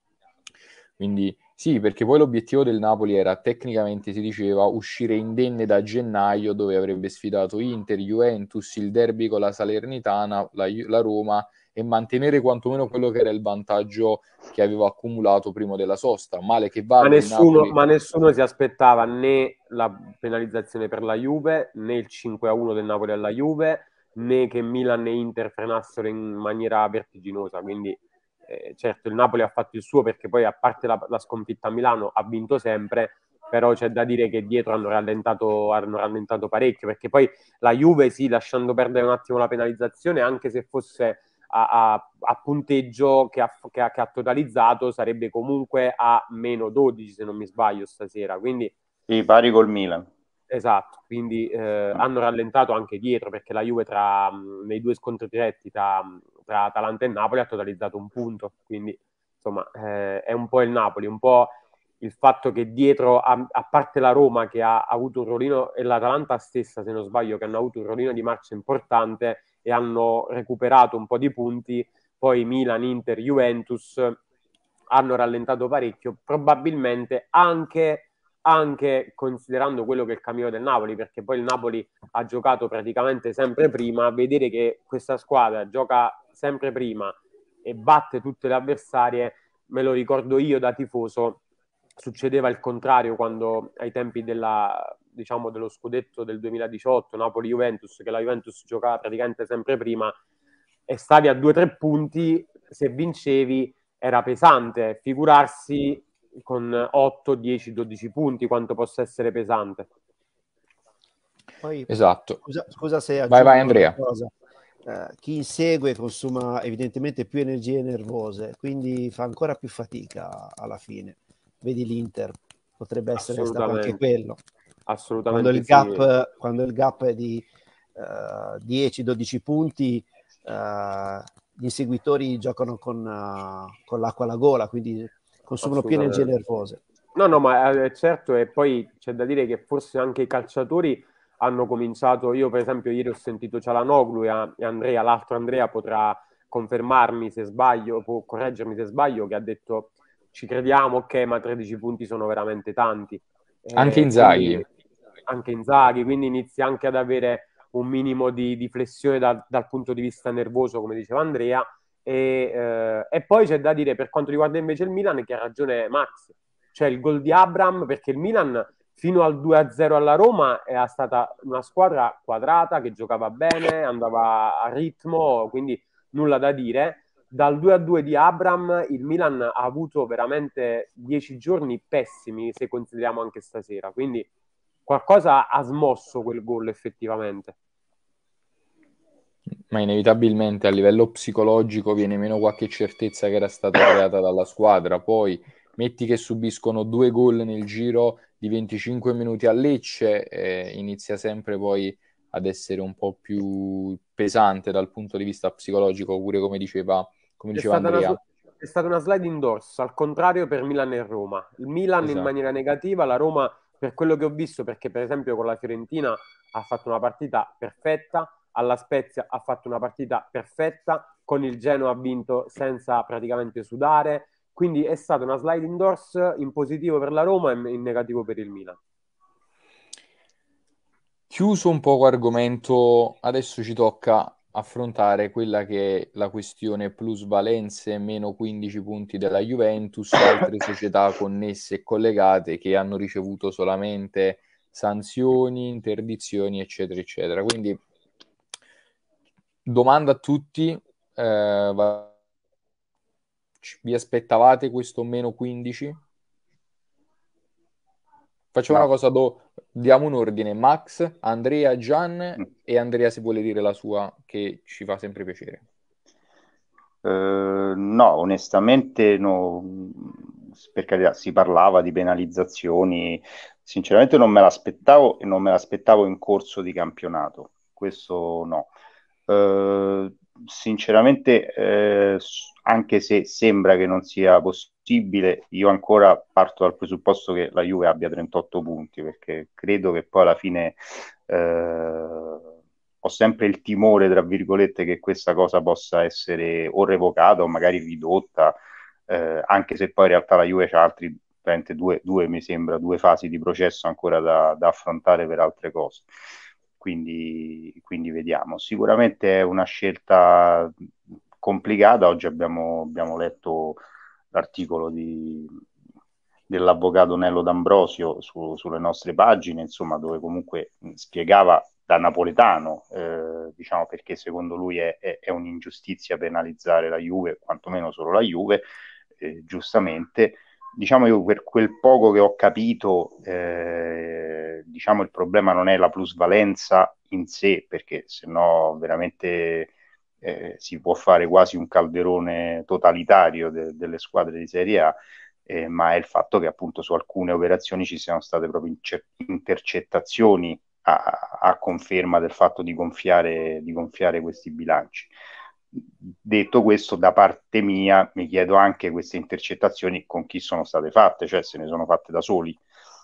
Quindi sì, perché poi l'obiettivo del Napoli era, tecnicamente si diceva, uscire indenne da gennaio, dove avrebbe sfidato Inter, Juventus, il derby con la Salernitana, la, la Roma, e mantenere quantomeno quello che era il vantaggio che aveva accumulato prima della sosta. Male che vada, ma nessuno, Napoli... ma nessuno si aspettava né la penalizzazione per la Juve, né il cinque a uno del Napoli alla Juve, né che Milan e Inter frenassero in maniera vertiginosa. Quindi eh, certo il Napoli ha fatto il suo, perché poi a parte la, la sconfitta a Milano ha vinto sempre, però c'è da dire che dietro hanno rallentato, hanno rallentato parecchio, perché poi la Juve, sì, lasciando perdere un attimo la penalizzazione, anche se fosse A, a, a punteggio che ha, che, ha, che ha totalizzato, sarebbe comunque a meno dodici, se non mi sbaglio, stasera. Quindi sì, pari col Milan. Esatto, quindi eh, hanno rallentato anche dietro, perché la Juve tra, mh, nei due scontri diretti tra, tra Atalanta e Napoli ha totalizzato un punto. Quindi insomma eh, è un po' il Napoli, un po' il fatto che dietro, a, a parte la Roma che ha, ha avuto un rolino, e l'Atalanta stessa, se non sbaglio, che hanno avuto un rolino di marcia importante e hanno recuperato un po' di punti, poi Milan, Inter, Juventus hanno rallentato parecchio, probabilmente anche, anche considerando quello che è il cammino del Napoli, perché poi il Napoli ha giocato praticamente sempre prima. Vedere che questa squadra gioca sempre prima e batte tutte le avversarie, me lo ricordo io da tifoso. Succedeva il contrario quando ai tempi della, diciamo, dello scudetto del duemiladiciotto, Napoli-Juventus, che la Juventus giocava praticamente sempre prima e stavi a due o tre punti, se vincevi era pesante, figurarsi con otto, dieci, dodici punti quanto possa essere pesante. Poi, esatto. Scusa, scusa se aggiungo vai vai una Andrea. cosa. Eh, chi insegue consuma evidentemente più energie nervose, quindi fa ancora più fatica alla fine. Vedi l'Inter, potrebbe essere stato anche quello. Assolutamente quando il gap, sì. Quando il gap è di uh, dieci dodici punti, uh, gli inseguitori giocano con, uh, con l'acqua alla gola, quindi consumano più energie nervose. No, no, ma è certo, e poi c'è da dire che forse anche i calciatori hanno cominciato. Io per esempio ieri ho sentito Cialanoglu e, e Andrea, l'altro Andrea potrà confermarmi se sbaglio, può correggermi se sbaglio, che ha detto ci crediamo, ok, ma tredici punti sono veramente tanti. Anche eh, Inzaghi. quindi, anche Inzaghi, quindi inizia anche ad avere un minimo di, di flessione da, dal punto di vista nervoso, come diceva Andrea. E, eh, e poi c'è da dire, per quanto riguarda invece il Milan, che ha ragione Max, cioè il gol di Abraham, perché il Milan fino al due a zero alla Roma era stata una squadra quadrata che giocava bene, andava a ritmo, quindi nulla da dire. Dal due a due di Abraham il Milan ha avuto veramente dieci giorni pessimi, se consideriamo anche stasera, quindi qualcosa ha smosso quel gol effettivamente. Ma inevitabilmente a livello psicologico viene meno qualche certezza che era stata creata dalla squadra. Poi metti che subiscono due gol nel giro di venticinque minuti a Lecce, eh, inizia sempre poi ad essere un po' più pesante dal punto di vista psicologico, pure come diceva, come diceva è Andrea. Una, è stata una slide indoors, al contrario per Milan e Roma. Il Milan esatto. in maniera negativa, la Roma, per quello che ho visto, perché per esempio con la Fiorentina ha fatto una partita perfetta, alla Spezia ha fatto una partita perfetta, con il Genoa ha vinto senza praticamente sudare, quindi è stata una slide indoors in positivo per la Roma e in negativo per il Milan. chiuso un poco argomento, adesso ci tocca affrontare quella che è la questione plusvalenze, meno quindici punti della Juventus, altre società connesse e collegate che hanno ricevuto solamente sanzioni, interdizioni, eccetera, eccetera. Quindi domanda a tutti, eh, va- vi aspettavate questo meno quindici? Facciamo No. una cosa, do, diamo un ordine, Max, Andrea, Gian Mm. e Andrea se vuole dire la sua, che ci fa sempre piacere. Eh, no, onestamente no, per carità, si parlava di penalizzazioni, sinceramente non me l'aspettavo e non me l'aspettavo in corso di campionato, questo no. Eh, sinceramente, eh, s- anche se sembra che non sia possibile, io ancora parto dal presupposto che la Juve abbia trentotto punti, perché credo che poi alla fine eh, ho sempre il timore, tra virgolette, che questa cosa possa essere o revocata o magari ridotta, eh, anche se poi in realtà la Juve c'ha altri due, due, mi sembra, due fasi di processo ancora da, da affrontare per altre cose. Quindi, quindi vediamo. Sicuramente è una scelta complicata. Oggi abbiamo, abbiamo letto l'articolo di, dell'avvocato Nello D'Ambrosio su, sulle nostre pagine, insomma, dove comunque spiegava da napoletano, eh, diciamo, perché secondo lui è, è, è un'ingiustizia penalizzare la Juve, quantomeno solo la Juve, eh, giustamente. Diciamo, io per quel poco che ho capito, eh, diciamo, il problema non è la plusvalenza in sé, perché se no veramente eh, si può fare quasi un calderone totalitario de- delle squadre di Serie A, eh, ma è il fatto che appunto su alcune operazioni ci siano state proprio incer- intercettazioni a, a conferma del fatto di gonfiare, di gonfiare questi bilanci. Detto questo, da parte mia mi chiedo anche queste intercettazioni con chi sono state fatte, cioè se ne sono fatte da soli.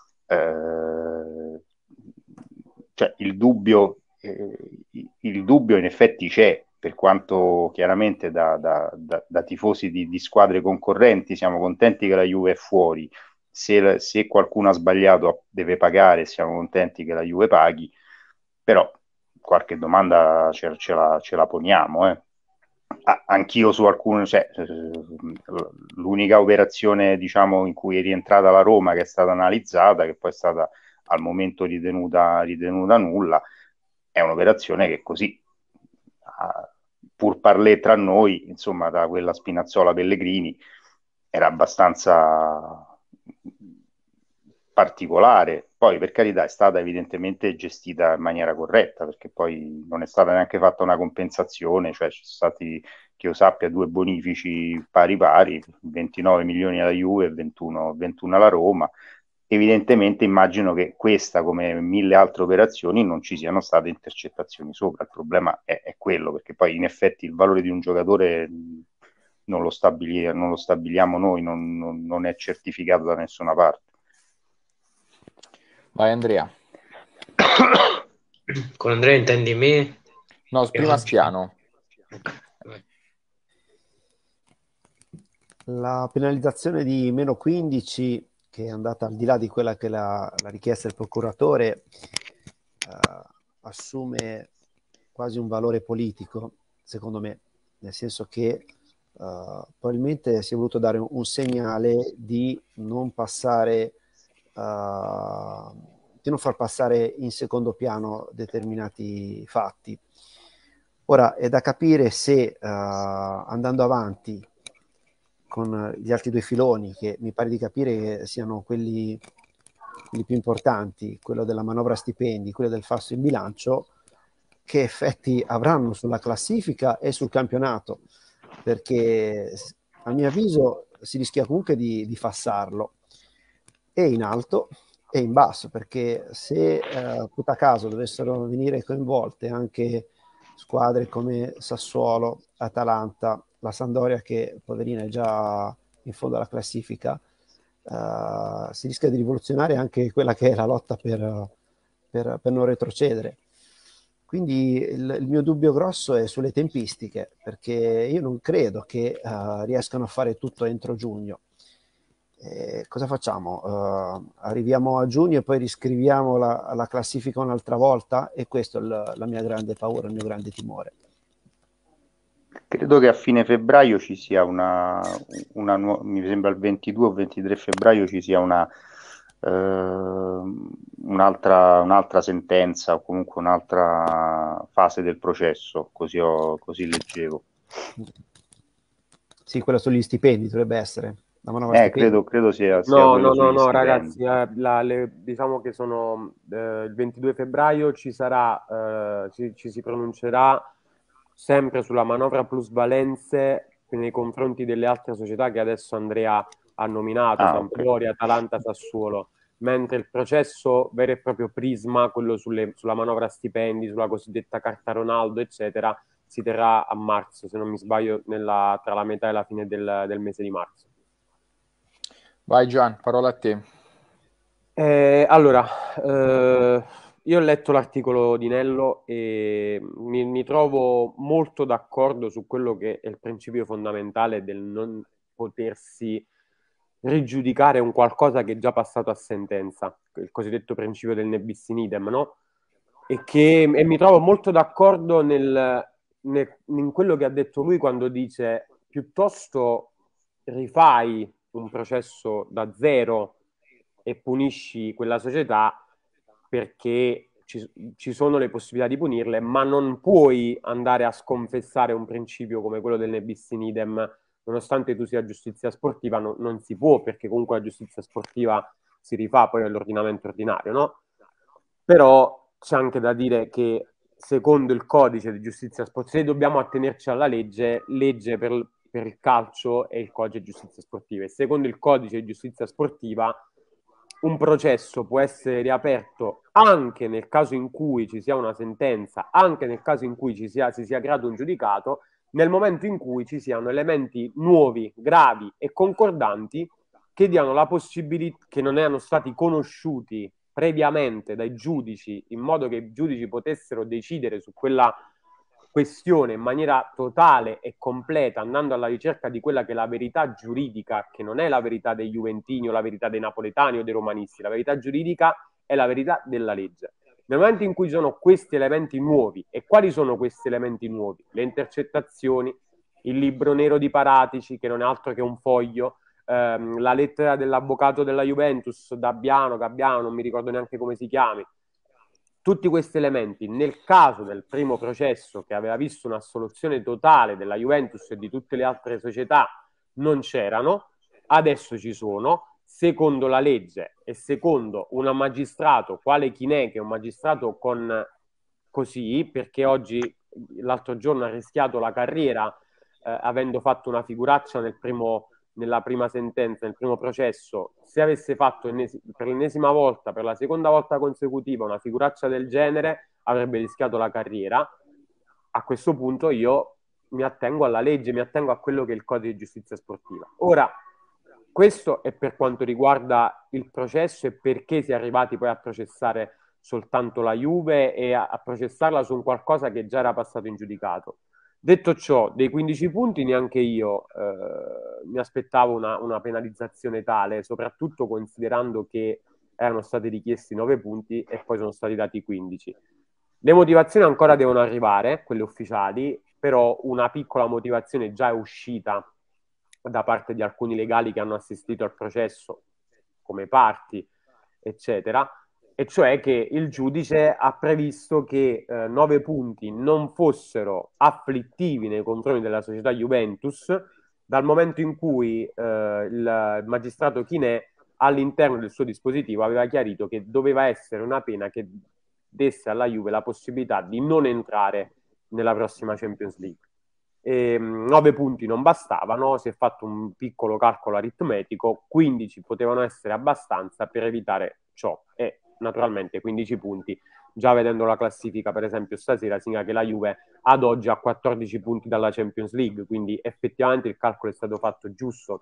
Eh, cioè il dubbio, eh, il dubbio in effetti c'è, per quanto chiaramente da, da, da, da tifosi di, di squadre concorrenti siamo contenti che la Juve è fuori. Se, se qualcuno ha sbagliato deve pagare, siamo contenti che la Juve paghi, però qualche domanda ce, ce, la, ce la poniamo, eh. Ah, anch'io su alcune, cioè, l'unica operazione diciamo in cui è rientrata la Roma che è stata analizzata, che poi è stata al momento ritenuta, ritenuta nulla, è un'operazione che così, pur parlé tra noi, insomma, da quella Spinazzola Pellegrini, era abbastanza particolare. Poi, per carità, è stata evidentemente gestita in maniera corretta, perché poi non è stata neanche fatta una compensazione, cioè ci sono stati, che io sappia, due bonifici pari pari, ventinove milioni alla Juve e ventuno, ventuno alla Roma. Evidentemente immagino che questa, come mille altre operazioni, non ci siano state intercettazioni sopra. Il problema è, è quello, perché poi in effetti il valore di un giocatore non lo, stabili- non lo stabiliamo noi, non, non, non è certificato da nessuna parte. Vai Andrea. Con Andrea intendi me? No, prima Spiano. Okay. La penalizzazione di meno quindici, che è andata al di là di quella che è la, la richiesta del procuratore, eh, assume quasi un valore politico, secondo me, nel senso che Uh, probabilmente si è voluto dare un, un segnale di non passare, uh, di non far passare in secondo piano determinati fatti. Ora è da capire se uh, andando avanti con gli altri due filoni, che mi pare di capire che siano quelli, quelli più importanti, quello della manovra stipendi, quello del falso in bilancio, che effetti avranno sulla classifica e sul campionato, perché a mio avviso si rischia comunque di, di fassarlo, e in alto e in basso, perché se eh, putta caso dovessero venire coinvolte anche squadre come Sassuolo, Atalanta, la Sampdoria, che poverina è già in fondo alla classifica, uh, si rischia di rivoluzionare anche quella che è la lotta per, per, per non retrocedere. Quindi il, il mio dubbio grosso è sulle tempistiche, perché io non credo che uh, riescano a fare tutto entro giugno. Eh, cosa facciamo? Uh, arriviamo a giugno e poi riscriviamo la, la classifica un'altra volta? E questa è la, la mia grande paura, il mio grande timore. Credo che a fine febbraio ci sia una, una nu- mi sembra il ventidue o ventitré febbraio ci sia una eh, un'altra, un'altra sentenza o comunque un'altra fase del processo, così, ho, così leggevo. Sì, quella sugli stipendi dovrebbe essere. La manovra Eh, stipendi. credo, credo sia, sia No, quello no, no, sugli no, stipendi. ragazzi, eh, la- le- diciamo che sono eh, il ventidue febbraio ci sarà, eh, ci, ci si pronuncerà sempre sulla manovra plusvalenze nei confronti delle altre società che adesso Andrea ha nominato, Ah, ok. Sampdoria, Atalanta, Sassuolo, mentre il processo vero e proprio Prisma, quello sulle- sulla manovra stipendi, sulla cosiddetta carta Ronaldo, eccetera, si terrà a marzo, se non mi sbaglio, nella- tra la metà e la fine del del mese di marzo. Vai Gian, parola a te. Eh, allora, eh, io ho letto l'articolo di Nello e mi, mi trovo molto d'accordo su quello che è il principio fondamentale del non potersi rigiudicare un qualcosa che è già passato a sentenza, il cosiddetto principio del ne bis in idem, no? E, che, e mi trovo molto d'accordo nel, nel- in quello che ha detto lui quando dice piuttosto rifai un processo da zero e punisci quella società perché ci, ci sono le possibilità di punirle, ma non puoi andare a sconfessare un principio come quello del ne bis in idem, nonostante tu sia giustizia sportiva, no, non si può, perché comunque la giustizia sportiva si rifà poi all'ordinamento ordinario, no? Però c'è anche da dire che secondo il codice di giustizia sportiva, se dobbiamo attenerci alla legge, legge per, per il calcio è il codice di giustizia sportiva, e secondo il codice di giustizia sportiva un processo può essere riaperto anche nel caso in cui ci sia una sentenza, anche nel caso in cui ci sia, si sia creato un giudicato, nel momento in cui ci siano elementi nuovi, gravi e concordanti che diano la possibilità, che non erano stati conosciuti previamente dai giudici, in modo che i giudici potessero decidere su quella questione in maniera totale e completa, andando alla ricerca di quella che è la verità giuridica, che non è la verità dei juventini o la verità dei napoletani o dei romanisti, la verità giuridica è la verità della legge. Nel momento in cui sono questi elementi nuovi, e quali sono questi elementi nuovi? Le intercettazioni, il libro nero di Paratici, che non è altro che un foglio, ehm, la lettera dell'avvocato della Juventus, Dabbiano, Gabbiano, non mi ricordo neanche come si chiami. Tutti questi elementi, nel caso del primo processo che aveva visto un'assoluzione totale della Juventus e di tutte le altre società, non c'erano, adesso ci sono, secondo la legge e secondo un magistrato quale Chinè, che è un magistrato con così, perché oggi, l'altro giorno ha rischiato la carriera eh, avendo fatto una figuraccia nel primo, nella prima sentenza, nel primo processo. Se avesse fatto ennes- per l'ennesima volta, per la seconda volta consecutiva, una figuraccia del genere, avrebbe rischiato la carriera. A questo punto io mi attengo alla legge, mi attengo a quello che è il codice di giustizia sportiva. Ora, questo è per quanto riguarda il processo e perché si è arrivati poi a processare soltanto la Juve e a, a processarla su un qualcosa che già era passato in giudicato. Detto ciò, dei quindici punti neanche io eh, mi aspettavo una, una penalizzazione tale, soprattutto considerando che erano stati richiesti nove punti e poi sono stati dati quindici. Le motivazioni ancora devono arrivare, quelle ufficiali, però una piccola motivazione già è uscita da parte di alcuni legali che hanno assistito al processo come parti, eccetera, e cioè che il giudice ha previsto che eh, nove punti non fossero afflittivi nei confronti della società Juventus dal momento in cui eh, il magistrato Chinè all'interno del suo dispositivo aveva chiarito che doveva essere una pena che desse alla Juve la possibilità di non entrare nella prossima Champions League. E, mh, nove punti non bastavano, si è fatto un piccolo calcolo aritmetico, quindici potevano essere abbastanza per evitare ciò e naturalmente quindici punti, già vedendo la classifica per esempio stasera, significa che la Juve ad oggi ha quattordici punti dalla Champions League, quindi effettivamente il calcolo è stato fatto giusto.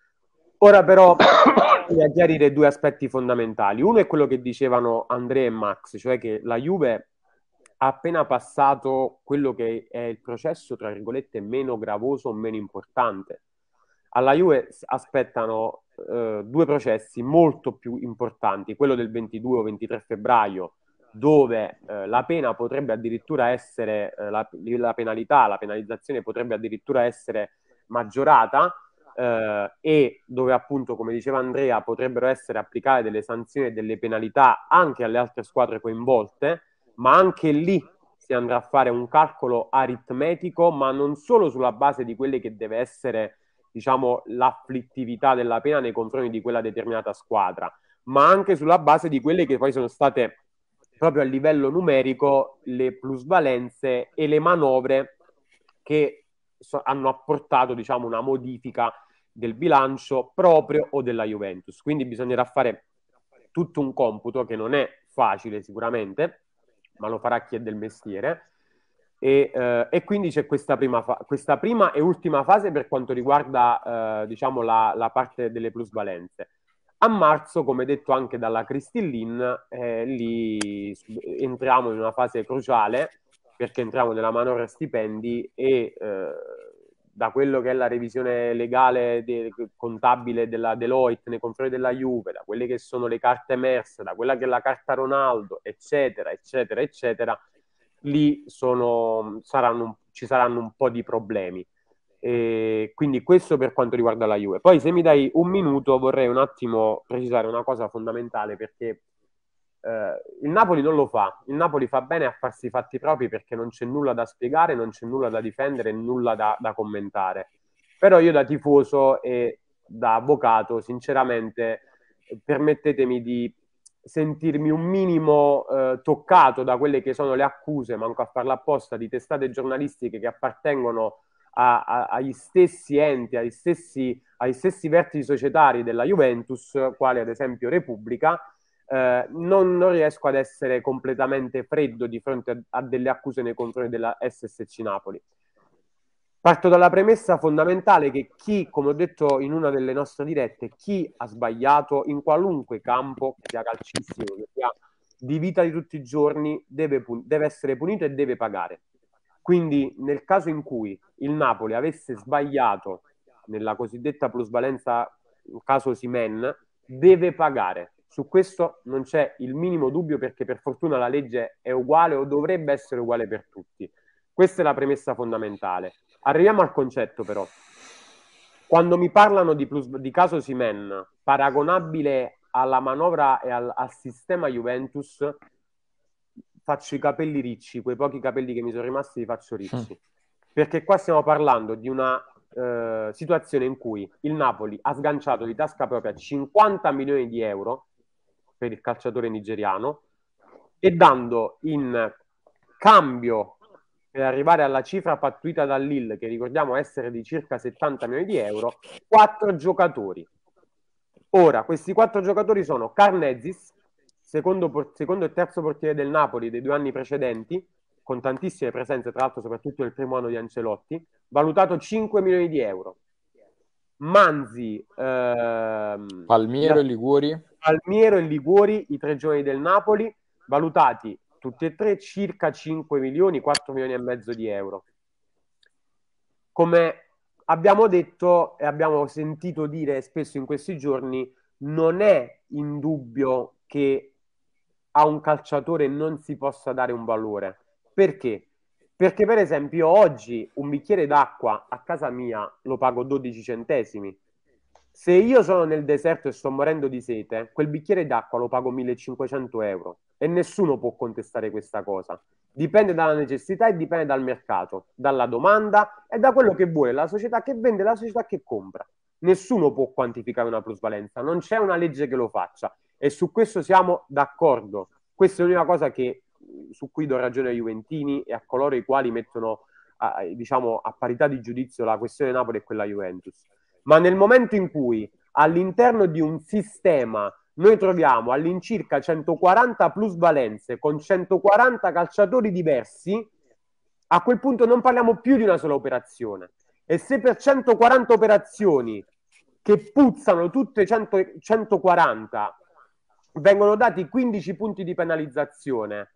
Ora però bisogna chiarire due aspetti fondamentali. Uno è quello che dicevano Andrea e Max, cioè che la Juve ha appena passato quello che è il processo, tra virgolette, meno gravoso o meno importante. Alla Juve aspettano eh, due processi molto più importanti, quello del ventidue o ventitré febbraio, dove eh, la pena potrebbe addirittura essere, eh, la, la penalità, la penalizzazione potrebbe addirittura essere maggiorata, eh, e dove appunto, come diceva Andrea, potrebbero essere applicate delle sanzioni e delle penalità anche alle altre squadre coinvolte, ma anche lì si andrà a fare un calcolo aritmetico, ma non solo sulla base di quelle che deve essere, diciamo, l'afflittività della pena nei confronti di quella determinata squadra, ma anche sulla base di quelle che poi sono state proprio a livello numerico le plusvalenze e le manovre che so- hanno apportato, diciamo, una modifica del bilancio proprio o della Juventus. Quindi bisognerà fare tutto un computo che non è facile sicuramente, ma lo farà chi è del mestiere. E, eh, e quindi c'è questa prima, fa- questa prima e ultima fase per quanto riguarda eh, diciamo la, la parte delle plusvalenze. A marzo, come detto anche dalla Cristillin, eh, lì entriamo in una fase cruciale, perché entriamo nella manovra stipendi e eh, da quello che è la revisione legale de- contabile della Deloitte nei confronti della Juve, da quelle che sono le carte emerse, da quella che è la carta Ronaldo, eccetera, eccetera, eccetera, lì sono, saranno, ci saranno un po' di problemi. E quindi questo per quanto riguarda la Juve. Poi se mi dai un minuto vorrei un attimo precisare una cosa fondamentale, perché eh, il Napoli non lo fa. Il Napoli fa bene a farsi i fatti propri, perché non c'è nulla da spiegare, non c'è nulla da difendere, nulla da, da commentare. Però io da tifoso e da avvocato, sinceramente, permettetemi di sentirmi un minimo eh, toccato da quelle che sono le accuse, manco a farla apposta, di testate giornalistiche che appartengono a, a, agli stessi enti, agli stessi, agli stessi vertici societari della Juventus, quali ad esempio Repubblica. Eh, non, non riesco ad essere completamente freddo di fronte a, a delle accuse nei confronti della S S C Napoli. Parto dalla premessa fondamentale che chi, come ho detto in una delle nostre dirette, chi ha sbagliato in qualunque campo, che sia calcistico, che sia di vita di tutti i giorni, deve, deve essere punito e deve pagare. Quindi nel caso in cui il Napoli avesse sbagliato nella cosiddetta plusvalenza, in caso Osimhen, deve pagare. Su questo non c'è il minimo dubbio, perché per fortuna la legge è uguale o dovrebbe essere uguale per tutti. Questa è la premessa fondamentale. Arriviamo al concetto però. Quando mi parlano di, plus, di caso Osimhen paragonabile alla manovra e al, al sistema Juventus, faccio i capelli ricci, quei pochi capelli che mi sono rimasti li faccio ricci. Perché qua stiamo parlando di una eh, situazione in cui il Napoli ha sganciato di tasca propria cinquanta milioni di euro per il calciatore nigeriano, e dando in cambio, per arrivare alla cifra pattuita dal Lille, che ricordiamo essere di circa settanta milioni di euro, quattro giocatori. Ora, questi quattro giocatori sono Karnezis, secondo, secondo e terzo portiere del Napoli dei due anni precedenti, con tantissime presenze, tra l'altro soprattutto nel primo anno di Ancelotti, valutato cinque milioni di euro. Manzi, ehm, Palmiero e Liguori. Palmiero e Liguori, i tre giovani del Napoli, valutati tutti e tre circa cinque milioni, quattro milioni e mezzo di euro. Come abbiamo detto e abbiamo sentito dire spesso in questi giorni, non è in dubbio che a un calciatore non si possa dare un valore. Perché? Perché per esempio oggi un bicchiere d'acqua a casa mia lo pago dodici centesimi. Se io sono nel deserto e sto morendo di sete, quel bicchiere d'acqua lo pago millecinquecento euro e nessuno può contestare questa cosa. Dipende dalla necessità e dipende dal mercato, dalla domanda e da quello che vuole la società che vende e la società che compra. Nessuno può quantificare una plusvalenza, non c'è una legge che lo faccia e su questo siamo d'accordo. Questa è l'unica cosa che, su cui do ragione ai juventini e a coloro i quali mettono a, diciamo, a parità di giudizio la questione Napoli e quella Juventus. Ma nel momento in cui all'interno di un sistema noi troviamo all'incirca centoquaranta plusvalenze con centoquaranta calciatori diversi, a quel punto non parliamo più di una sola operazione. E se per centoquaranta operazioni che puzzano tutte cento, centoquaranta vengono dati quindici punti di penalizzazione,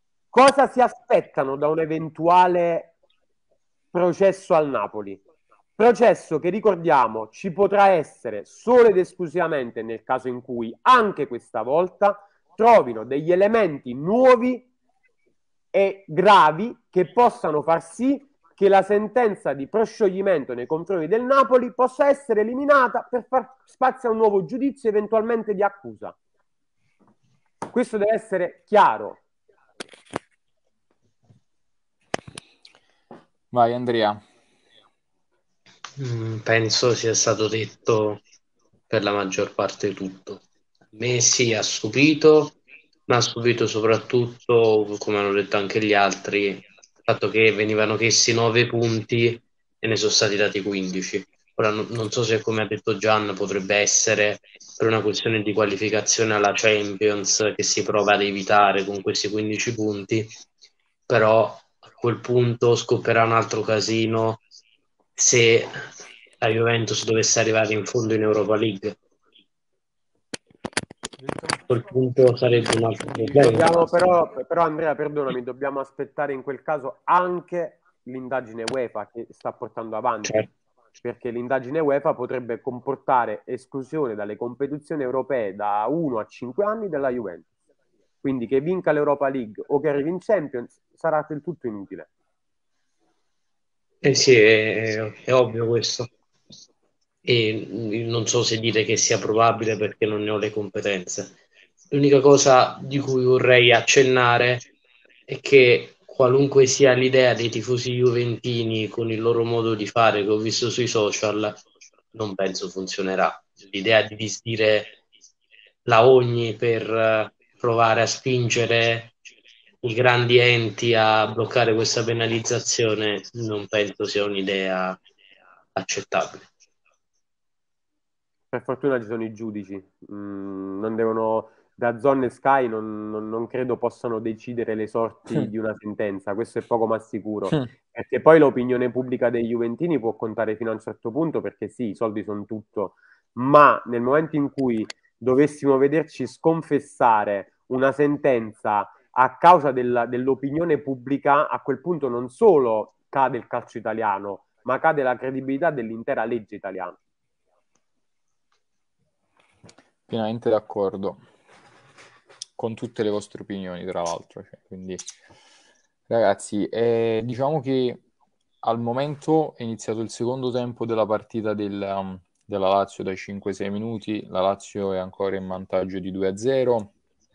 cosa si aspettano da un eventuale processo al Napoli? Processo che, ricordiamo, ci potrà essere solo ed esclusivamente nel caso in cui anche questa volta trovino degli elementi nuovi e gravi che possano far sì che la sentenza di proscioglimento nei confronti del Napoli possa essere eliminata per far spazio a un nuovo giudizio, eventualmente di accusa. Questo deve essere chiaro. Vai Andrea. Mm, penso sia stato detto per la maggior parte tutto. Messi ha subito, ma ha subito soprattutto, come hanno detto anche gli altri, il fatto che venivano chiesti nove punti e ne sono stati dati quindici. Ora non, non so se, come ha detto Gian, potrebbe essere per una questione di qualificazione alla Champions che si prova ad evitare con questi quindici punti, però a quel punto scoppierà un altro casino se la Juventus dovesse arrivare in fondo in Europa League. A quel punto sarebbe un altro problema. Dobbiamo però, però Andrea, perdonami, dobbiamo aspettare in quel caso anche l'indagine UEFA che sta portando avanti, Certo. perché l'indagine UEFA potrebbe comportare esclusione dalle competizioni europee da uno a cinque anni della Juventus. Quindi che vinca l'Europa League o che arrivi in Champions sarà del tutto inutile. Eh sì, è, è ovvio questo. E non so se dire che sia probabile perché non ne ho le competenze. L'unica cosa di cui vorrei accennare è che qualunque sia l'idea dei tifosi juventini con il loro modo di fare che ho visto sui social, non penso funzionerà. L'idea di disdire la Ogni per eh, provare a spingere i grandi enti a bloccare questa penalizzazione non penso sia un'idea accettabile. Per fortuna ci sono i giudici, mm, non devono, da Zon e Sky non, non- non credo possano decidere le sorti di una sentenza, questo è poco ma sicuro, perché poi l'opinione pubblica dei Juventini può contare fino a un certo punto, perché sì, i soldi sono tutto, ma nel momento in cui dovessimo vederci sconfessare una sentenza a causa della- dell'opinione pubblica, a quel punto non solo cade il calcio italiano, ma cade la credibilità dell'intera legge italiana. Pienamente d'accordo con tutte le vostre opinioni, tra l'altro. Cioè, quindi, ragazzi, eh, diciamo che al momento è iniziato il secondo tempo della partita del, um, della Lazio dai cinque sei minuti. La Lazio è ancora in vantaggio di due a zero.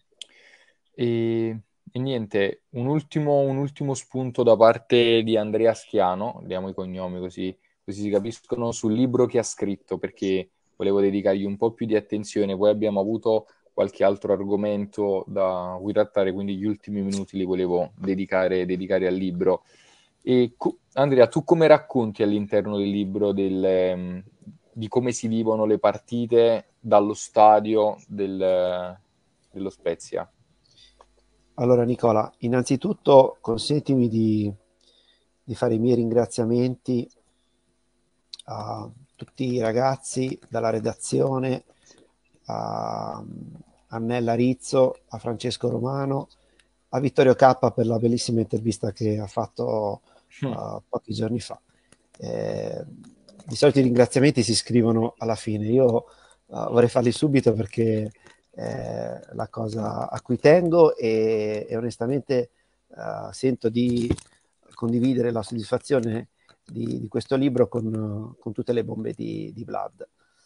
E, e niente, un ultimo, un ultimo spunto da parte di Andrea Stiano, diamo i cognomi così, così si capiscono, sul libro che ha scritto, perché volevo dedicargli un po' più di attenzione. Poi abbiamo avuto qualche altro argomento da cui trattare, quindi gli ultimi minuti li volevo dedicare, dedicare al libro. E Andrea, tu come racconti all'interno del libro del, um, di come si vivono le partite dallo stadio del, dello Spezia? Allora Nicola, innanzitutto consentimi di, di fare i miei ringraziamenti a tutti i ragazzi dalla redazione, a Annella Rizzo, a Francesco Romano, a Vittorio K per la bellissima intervista che ha fatto uh, pochi giorni fa. Eh, di solito i ringraziamenti si scrivono alla fine, io uh, vorrei farli subito perché è la cosa a cui tengo e, e onestamente uh, sento di condividere la soddisfazione di, di questo libro con, con tutte le bombe di, di Vlad.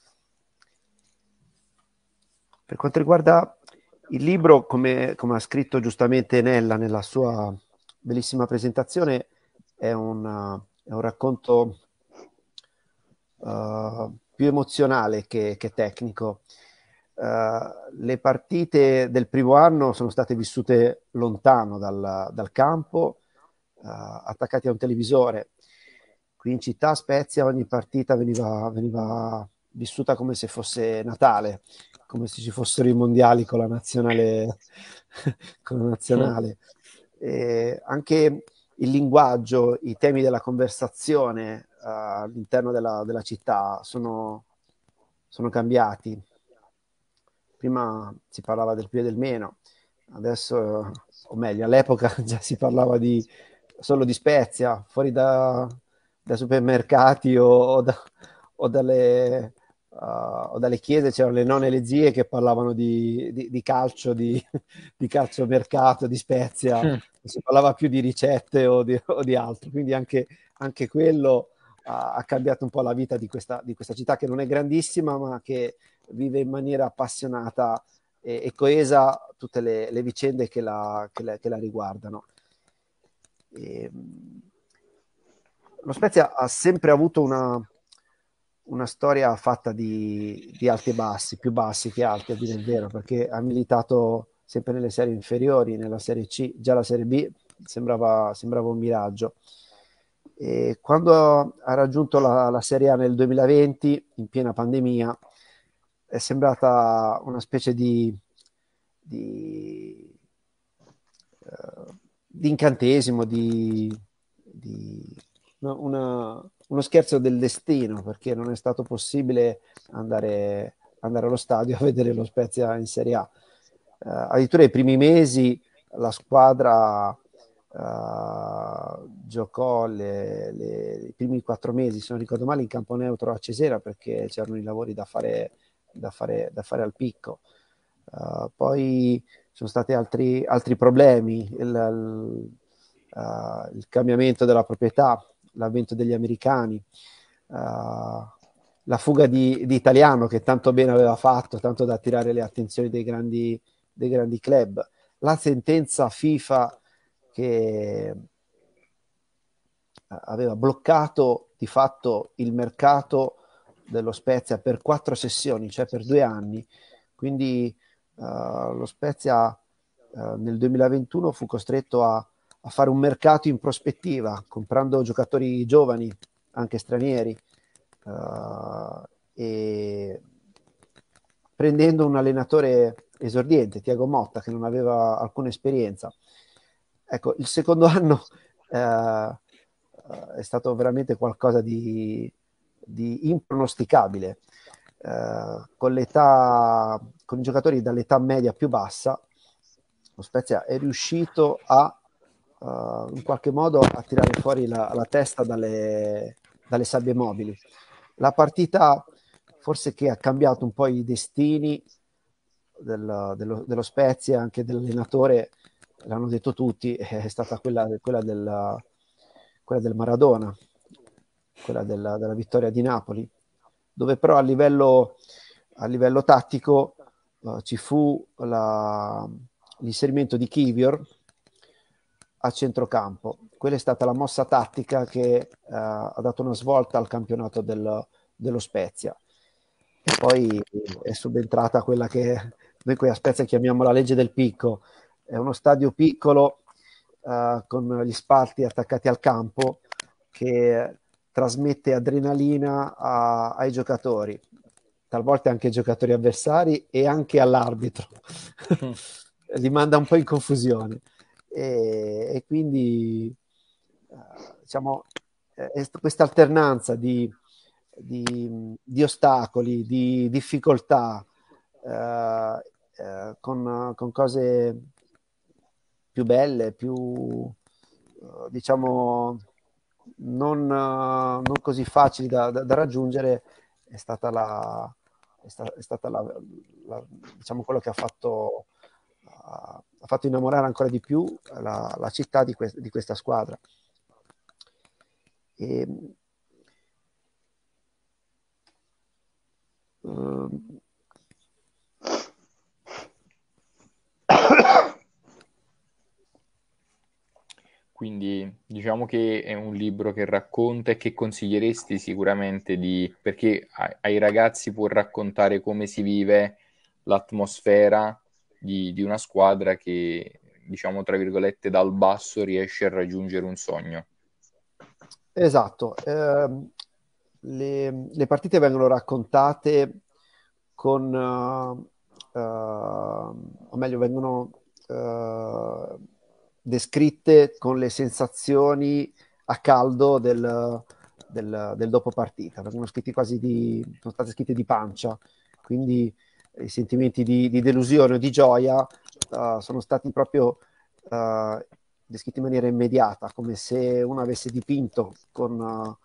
Per quanto riguarda il libro, come, come ha scritto giustamente Nella nella sua bellissima presentazione, è un, è un racconto uh, più emozionale che, che tecnico. Uh, le partite del primo anno sono state vissute lontano dal, dal campo, uh, attaccati a un televisore. Qui in città, a Spezia, ogni partita veniva, veniva vissuta come se fosse Natale, come se ci fossero i mondiali con la nazionale. con la nazionale. E anche il linguaggio, i temi della conversazione uh, all'interno della, della città sono, sono cambiati. Prima si parlava del più e del meno, adesso, o meglio, all'epoca già si parlava di, solo di Spezia, fuori, da, da supermercati o, o, da, o, dalle, uh, o dalle chiese c'erano le nonne e le zie che parlavano di, di, di calcio, di, di calciomercato, di Spezia, Mm. non si parlava più di ricette o di, o di altro, quindi anche, anche quello ha, ha cambiato un po' la vita di questa, di questa città, che non è grandissima ma che vive in maniera appassionata e, e coesa tutte le, le vicende che la, che la, che la riguardano. E, lo Spezia ha sempre avuto una, una storia fatta di, di alti e bassi, più bassi che alti a dire il vero, perché ha militato sempre nelle serie inferiori, nella Serie C, già la Serie B sembrava, sembrava un miraggio. E quando ha raggiunto la, la Serie A nel duemilaventi, in piena pandemia, è sembrata una specie di, di, uh, di incantesimo, di, di una, uno scherzo del destino, perché non è stato possibile andare, andare allo stadio a vedere lo Spezia in Serie A. Uh, addirittura i primi mesi la squadra uh, giocò le, le, i primi quattro mesi, se non ricordo male, in campo neutro a Cesena, perché c'erano i lavori da fare, da fare, da fare al picco. Uh, poi sono stati altri, altri problemi, il, il, uh, il cambiamento della proprietà, l'avvento degli americani, uh, la fuga di, di Italiano, che tanto bene aveva fatto, tanto da attirare le attenzioni dei grandi, dei grandi club, la sentenza FIFA che aveva bloccato di fatto il mercato dello Spezia per quattro sessioni, cioè per due anni. Quindi uh, lo Spezia uh, nel duemilaventuno fu costretto a, a fare un mercato in prospettiva, comprando giocatori giovani, anche stranieri, uh, e prendendo un allenatore esordiente, Thiago Motta, che non aveva alcuna esperienza. Ecco, il secondo anno uh, è stato veramente qualcosa di, di impronosticabile. Uh, con l'età, con i giocatori dall'età media più bassa, lo Spezia è riuscito a uh, in qualche modo a tirare fuori la, la testa dalle, dalle sabbie mobili. La partita forse che ha cambiato un po' i destini del, dello, dello Spezia, anche dell'allenatore, l'hanno detto tutti, è stata quella, quella, del, quella del Maradona, quella della, della vittoria di Napoli, dove però a livello, a livello tattico uh, ci fu la, l'inserimento di Kivior a centrocampo. Quella è stata la mossa tattica che uh, ha dato una svolta al campionato del, dello Spezia. E poi è subentrata quella che noi qui a Spezia chiamiamo la legge del picco. È uno stadio piccolo uh, con gli spalti attaccati al campo che trasmette adrenalina a, ai giocatori, talvolta anche ai giocatori avversari e anche all'arbitro. Mm. Li manda un po' in confusione. E, e quindi uh, diciamo eh, questa alternanza di, di, di ostacoli, di difficoltà uh, uh, con, con cose più belle, più uh, diciamo non, uh, non così facili da, da, da raggiungere, è stata la è, sta, è stata la, la diciamo quello che ha fatto uh, ha fatto innamorare ancora di più la, la città di, que- di questa squadra. E, uh, Quindi diciamo che è un libro che racconta e che consiglieresti sicuramente di, perché ai ragazzi può raccontare come si vive l'atmosfera di, di una squadra che, diciamo tra virgolette, dal basso riesce a raggiungere un sogno. Esatto, eh, le, le partite vengono raccontate con, uh, uh, o meglio, vengono uh, descritte con le sensazioni a caldo del, del, del dopo partita, vengono scritti quasi di, sono state scritte di pancia, quindi i sentimenti di, di delusione o di gioia uh, sono stati proprio uh, descritti in maniera immediata, come se uno avesse dipinto con, uh,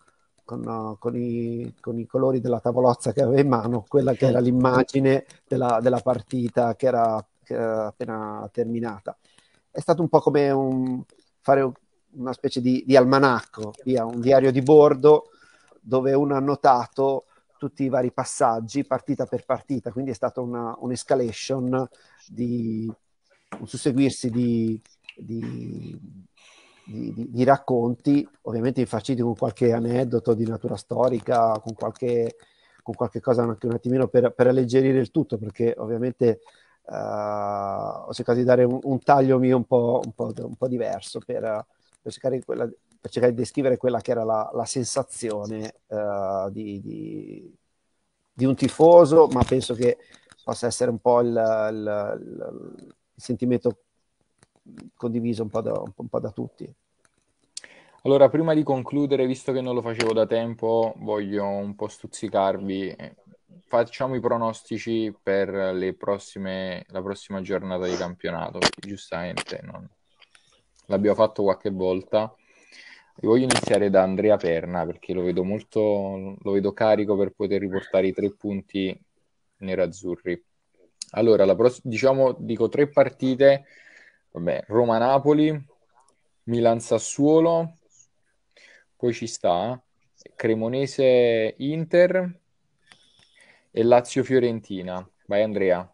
con, con, i, con i colori della tavolozza che aveva in mano, quella che era l'immagine della, della partita che era, che era appena terminata. È stato un po' come un, fare una specie di, di almanacco, via, un diario di bordo dove uno ha annotato tutti i vari passaggi partita per partita, quindi è stata una, un'escalation di un susseguirsi di, di, di, di, di racconti, ovviamente infarciti con qualche aneddoto di natura storica, con qualche, con qualche cosa anche un attimino per, per alleggerire il tutto, perché ovviamente uh, ho cercato di dare un, un taglio mio un po', un po', un po' diverso per, per, cercare quella, per cercare di descrivere quella che era la, la sensazione uh, di, di, di un tifoso, ma penso che possa essere un po' il, il, il, il sentimento condiviso un po' da, un po' da tutti. Allora, prima di concludere, visto che non lo facevo da tempo, voglio un po' stuzzicarvi. Facciamo i pronostici per le prossime, la prossima giornata di campionato, perché giustamente non l'abbiamo fatto qualche volta. Voglio iniziare da Andrea Perna, perché lo vedo molto, lo vedo carico per poter riportare i tre punti nerazzurri. Allora, la pross- diciamo, dico tre partite, vabbè, Roma-Napoli, Milan-Sassuolo, poi ci sta Cremonese-Inter e Lazio-Fiorentina. Vai Andrea.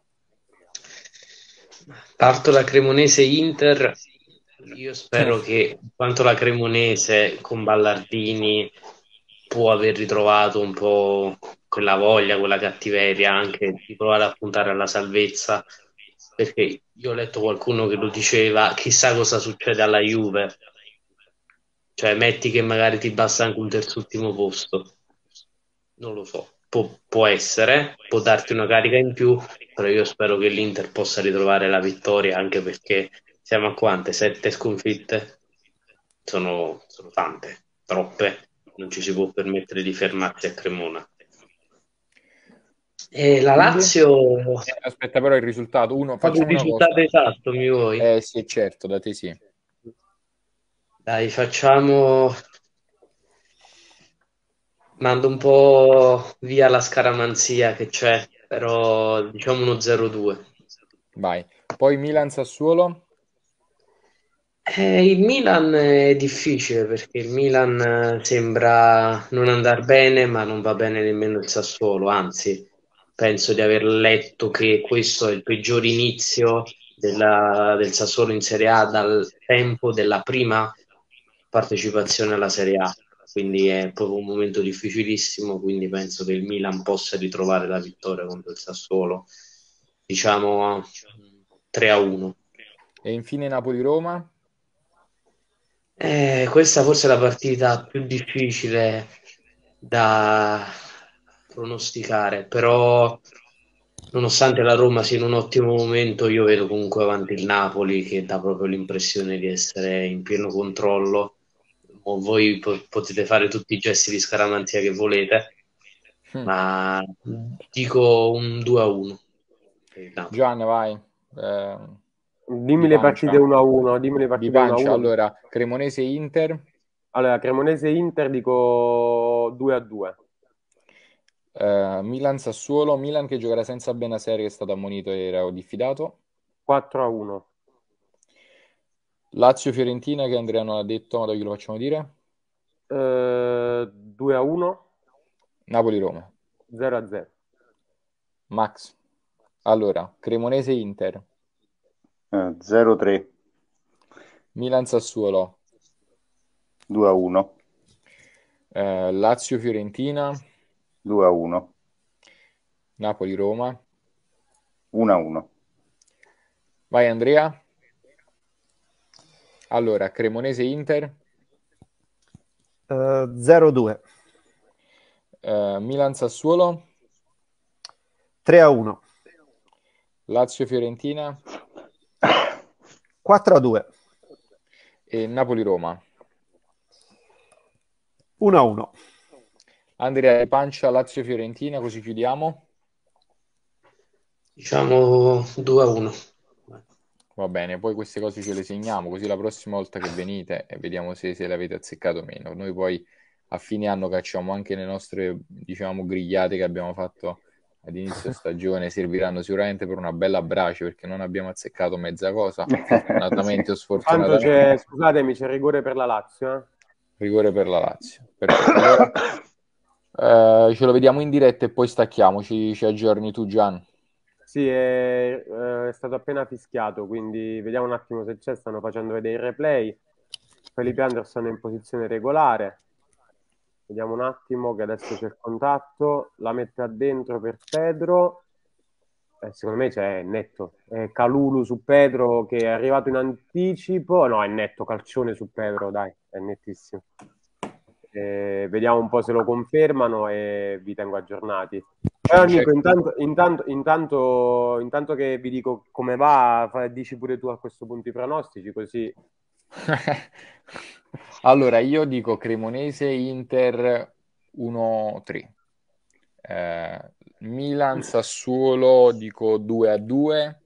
Parto da Cremonese-Inter. Io spero che quanto la Cremonese con Ballardini può aver ritrovato un po' quella voglia, quella cattiveria anche di provare a puntare alla salvezza, perché io ho letto qualcuno che lo diceva, chissà cosa succede alla Juve, cioè metti che magari ti basta anche un terzultimo posto, non lo so, può, può essere, può darti una carica in più, però io spero che l'Inter possa ritrovare la vittoria, anche perché siamo a quante? Sette sconfitte? Sono, sono tante, troppe, non ci si può permettere di fermarsi a Cremona. E la Quindi? Lazio... Eh, aspetta però il risultato. Uno, Proprio facciamo il una risultato cosa. esatto, mi vuoi? Eh sì, certo, da te sì. Dai, facciamo... Mando un po' via la scaramanzia che c'è, però diciamo uno zero due. Vai. Poi Milan-Sassuolo. Eh, il Milan è difficile perché il Milan eh, sembra non andare bene, ma non va bene nemmeno il Sassuolo. Anzi, penso di aver letto che questo è il peggior inizio della- del Sassuolo in Serie A dal tempo della prima partecipazione alla Serie A. Quindi è proprio un momento difficilissimo. Quindi penso che il Milan possa ritrovare la vittoria contro il Sassuolo. Diciamo tre a uno. E infine Napoli-Roma. Eh, questa forse è la partita più difficile da pronosticare, però nonostante la Roma sia in un ottimo momento, io vedo comunque avanti il Napoli che dà proprio l'impressione di essere in pieno controllo. O voi po- potete fare tutti i gesti di scaramanzia che volete, Hm. ma dico un due a uno per il Napoli. Gian, vai. Eh, Dimmi di le pancia. partite uno a uno. Dimmi le Di partite uno a pancia. uno. Allora, Cremonese-Inter. Allora, Cremonese-Inter dico due a due. Eh, Milan-Sassuolo. Milan che giocherà senza Benasser, che è stato ammonito e era diffidato. quattro a uno. Lazio-Fiorentina, che Andrea non ha detto, ma da chi lo facciamo dire? Eh, due a uno. Napoli-Roma. zero a zero. Max. Allora, Cremonese-Inter. Eh, zero tre. Milan-Sassuolo. due a uno. Eh, Lazio-Fiorentina. due a uno. Napoli-Roma. uno a uno. Vai Andrea. Allora, Cremonese-Inter. Uh, zero due. Uh, Milan-Sassuolo. tre a uno. Lazio-Fiorentina. quattro a due. E Napoli-Roma. uno a uno. Andrea di pancia, Lazio-Fiorentina, così chiudiamo. Diciamo due a uno. Va bene, poi queste cose ce le segniamo, così la prossima volta che venite e vediamo se, se l'avete azzeccato o meno. Noi poi a fine anno cacciamo anche le nostre, diciamo, grigliate che abbiamo fatto ad inizio stagione, serviranno sicuramente per una bella brace, perché non abbiamo azzeccato mezza cosa, fortunatamente o Tanto sfortunatamente. c'è, scusatemi, c'è rigore per la Lazio, eh? Rigore per la Lazio. Perfetto. Allora, eh, ce lo vediamo in diretta e poi stacchiamo. Ci, ci aggiorni tu, Gian. Sì, è, eh, è stato appena fischiato, quindi vediamo un attimo se c'è. Stanno facendo vedere il replay. Felipe Anderson è in posizione regolare. Vediamo un attimo che adesso c'è il contatto. La mette a dentro per Pedro. Eh, secondo me c'è netto. È Calulu su Pedro che è arrivato in anticipo. No, è netto. Calcione su Pedro, dai, è nettissimo. Eh, vediamo un po' se lo confermano e vi tengo aggiornati. Però Nico, intanto, intanto, intanto, intanto che vi dico come va, fai- dici pure tu a questo punto i pronostici, così. Allora, io dico Cremonese Inter uno tre. Eh, Milan Sassuolo dico due a due.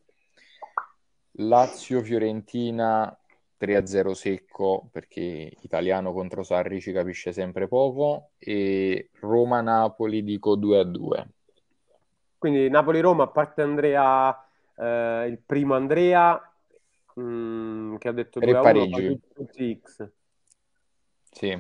Lazio Fiorentina tre a zero secco, perché italiano contro Sarri ci capisce sempre poco, e Roma Napoli dico due a due. Quindi Napoli-Roma, a parte Andrea, eh, il primo Andrea, mh, che ha detto Tre due a uno, poi pareggi. tutti, tutti X. Sì.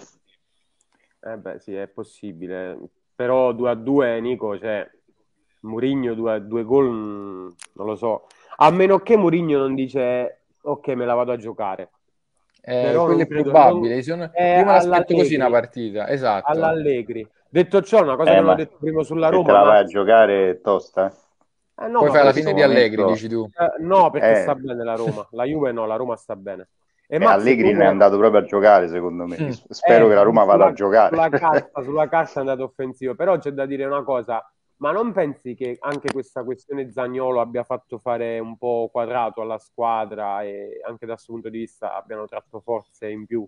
Eh beh, sì, è possibile. Però due a due, Nico, cioè, Mourinho due, due gol, mh, non lo so. A meno che Mourinho non dice, ok, me la vado a giocare. Eh, Però quello non è credo, non- probabile. Sono- è Io me l'aspetto così una all'Allegri, partita, esatto. all'Allegri. Detto ciò, una cosa Eh, che non ho ma detto prima sulla se te Roma, la vai ma a giocare è tosta, eh. eh, no, Poi ma fai alla In perché questo fine di sta... Allegri, momento dici tu. eh, no, perché sta eh, bene la Roma. La Juve no, la Roma sta bene. E eh, Max, Allegri ne è come... andato proprio a giocare, secondo me. Mm. Spero Eh, che la Roma vada a sulla, giocare. sulla carta, sulla carta è andato offensivo, però c'è da dire una cosa, ma non pensi che anche questa questione Zaniolo abbia fatto fare un po' quadrato alla squadra e anche da questo punto di vista abbiano tratto forze in più?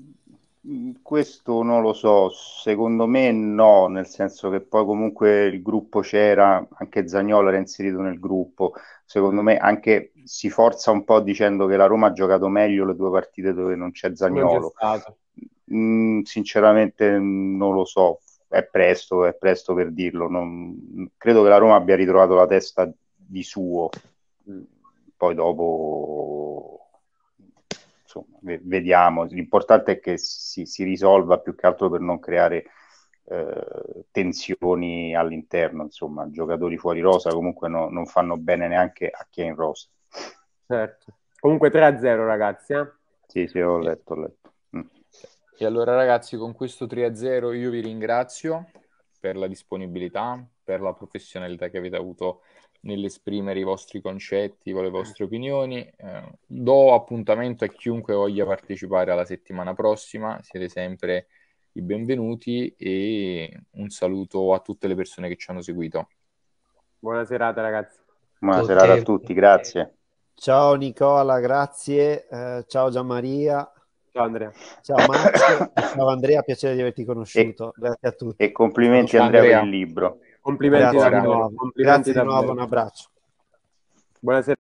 Questo non lo so, secondo me no, nel senso che poi comunque il gruppo c'era, anche Zaniolo era inserito nel gruppo, secondo me anche si forza un po' dicendo che la Roma ha giocato meglio le due partite dove non c'è Non c'è Zaniolo. stato. Mm, sinceramente non lo so, è presto, è presto per dirlo, non- credo che la Roma abbia ritrovato la testa di suo, poi dopo insomma, ve- vediamo. L'importante è che si, si risolva più che altro per non creare eh, tensioni all'interno. Insomma, giocatori fuori rosa comunque no- non fanno bene neanche a chi è in rosa. Certo. Comunque tre a zero ragazzi, eh? Sì, sì, ho letto, ho letto. Mm. E allora ragazzi, con questo tre a zero io vi ringrazio per la disponibilità, per la professionalità che avete avuto nell'esprimere i vostri concetti, le vostre opinioni. Eh, do appuntamento a chiunque voglia partecipare alla settimana prossima, siete sempre i benvenuti e un saluto a tutte le persone che ci hanno seguito. Buona serata ragazzi. Buona Con serata a te. tutti, grazie. Ciao Nicola, grazie. Eh, ciao Gianmaria. Ciao Andrea. Ciao Max. Ciao Andrea, piacere di averti E, conosciuto. Grazie a tutti. e complimenti Ciao Andrea per Andrea. il libro. Complimenti Grazie di Ancora. davvero. nuovo. Complimenti Grazie di nuovo, davvero. un abbraccio. Buona serata.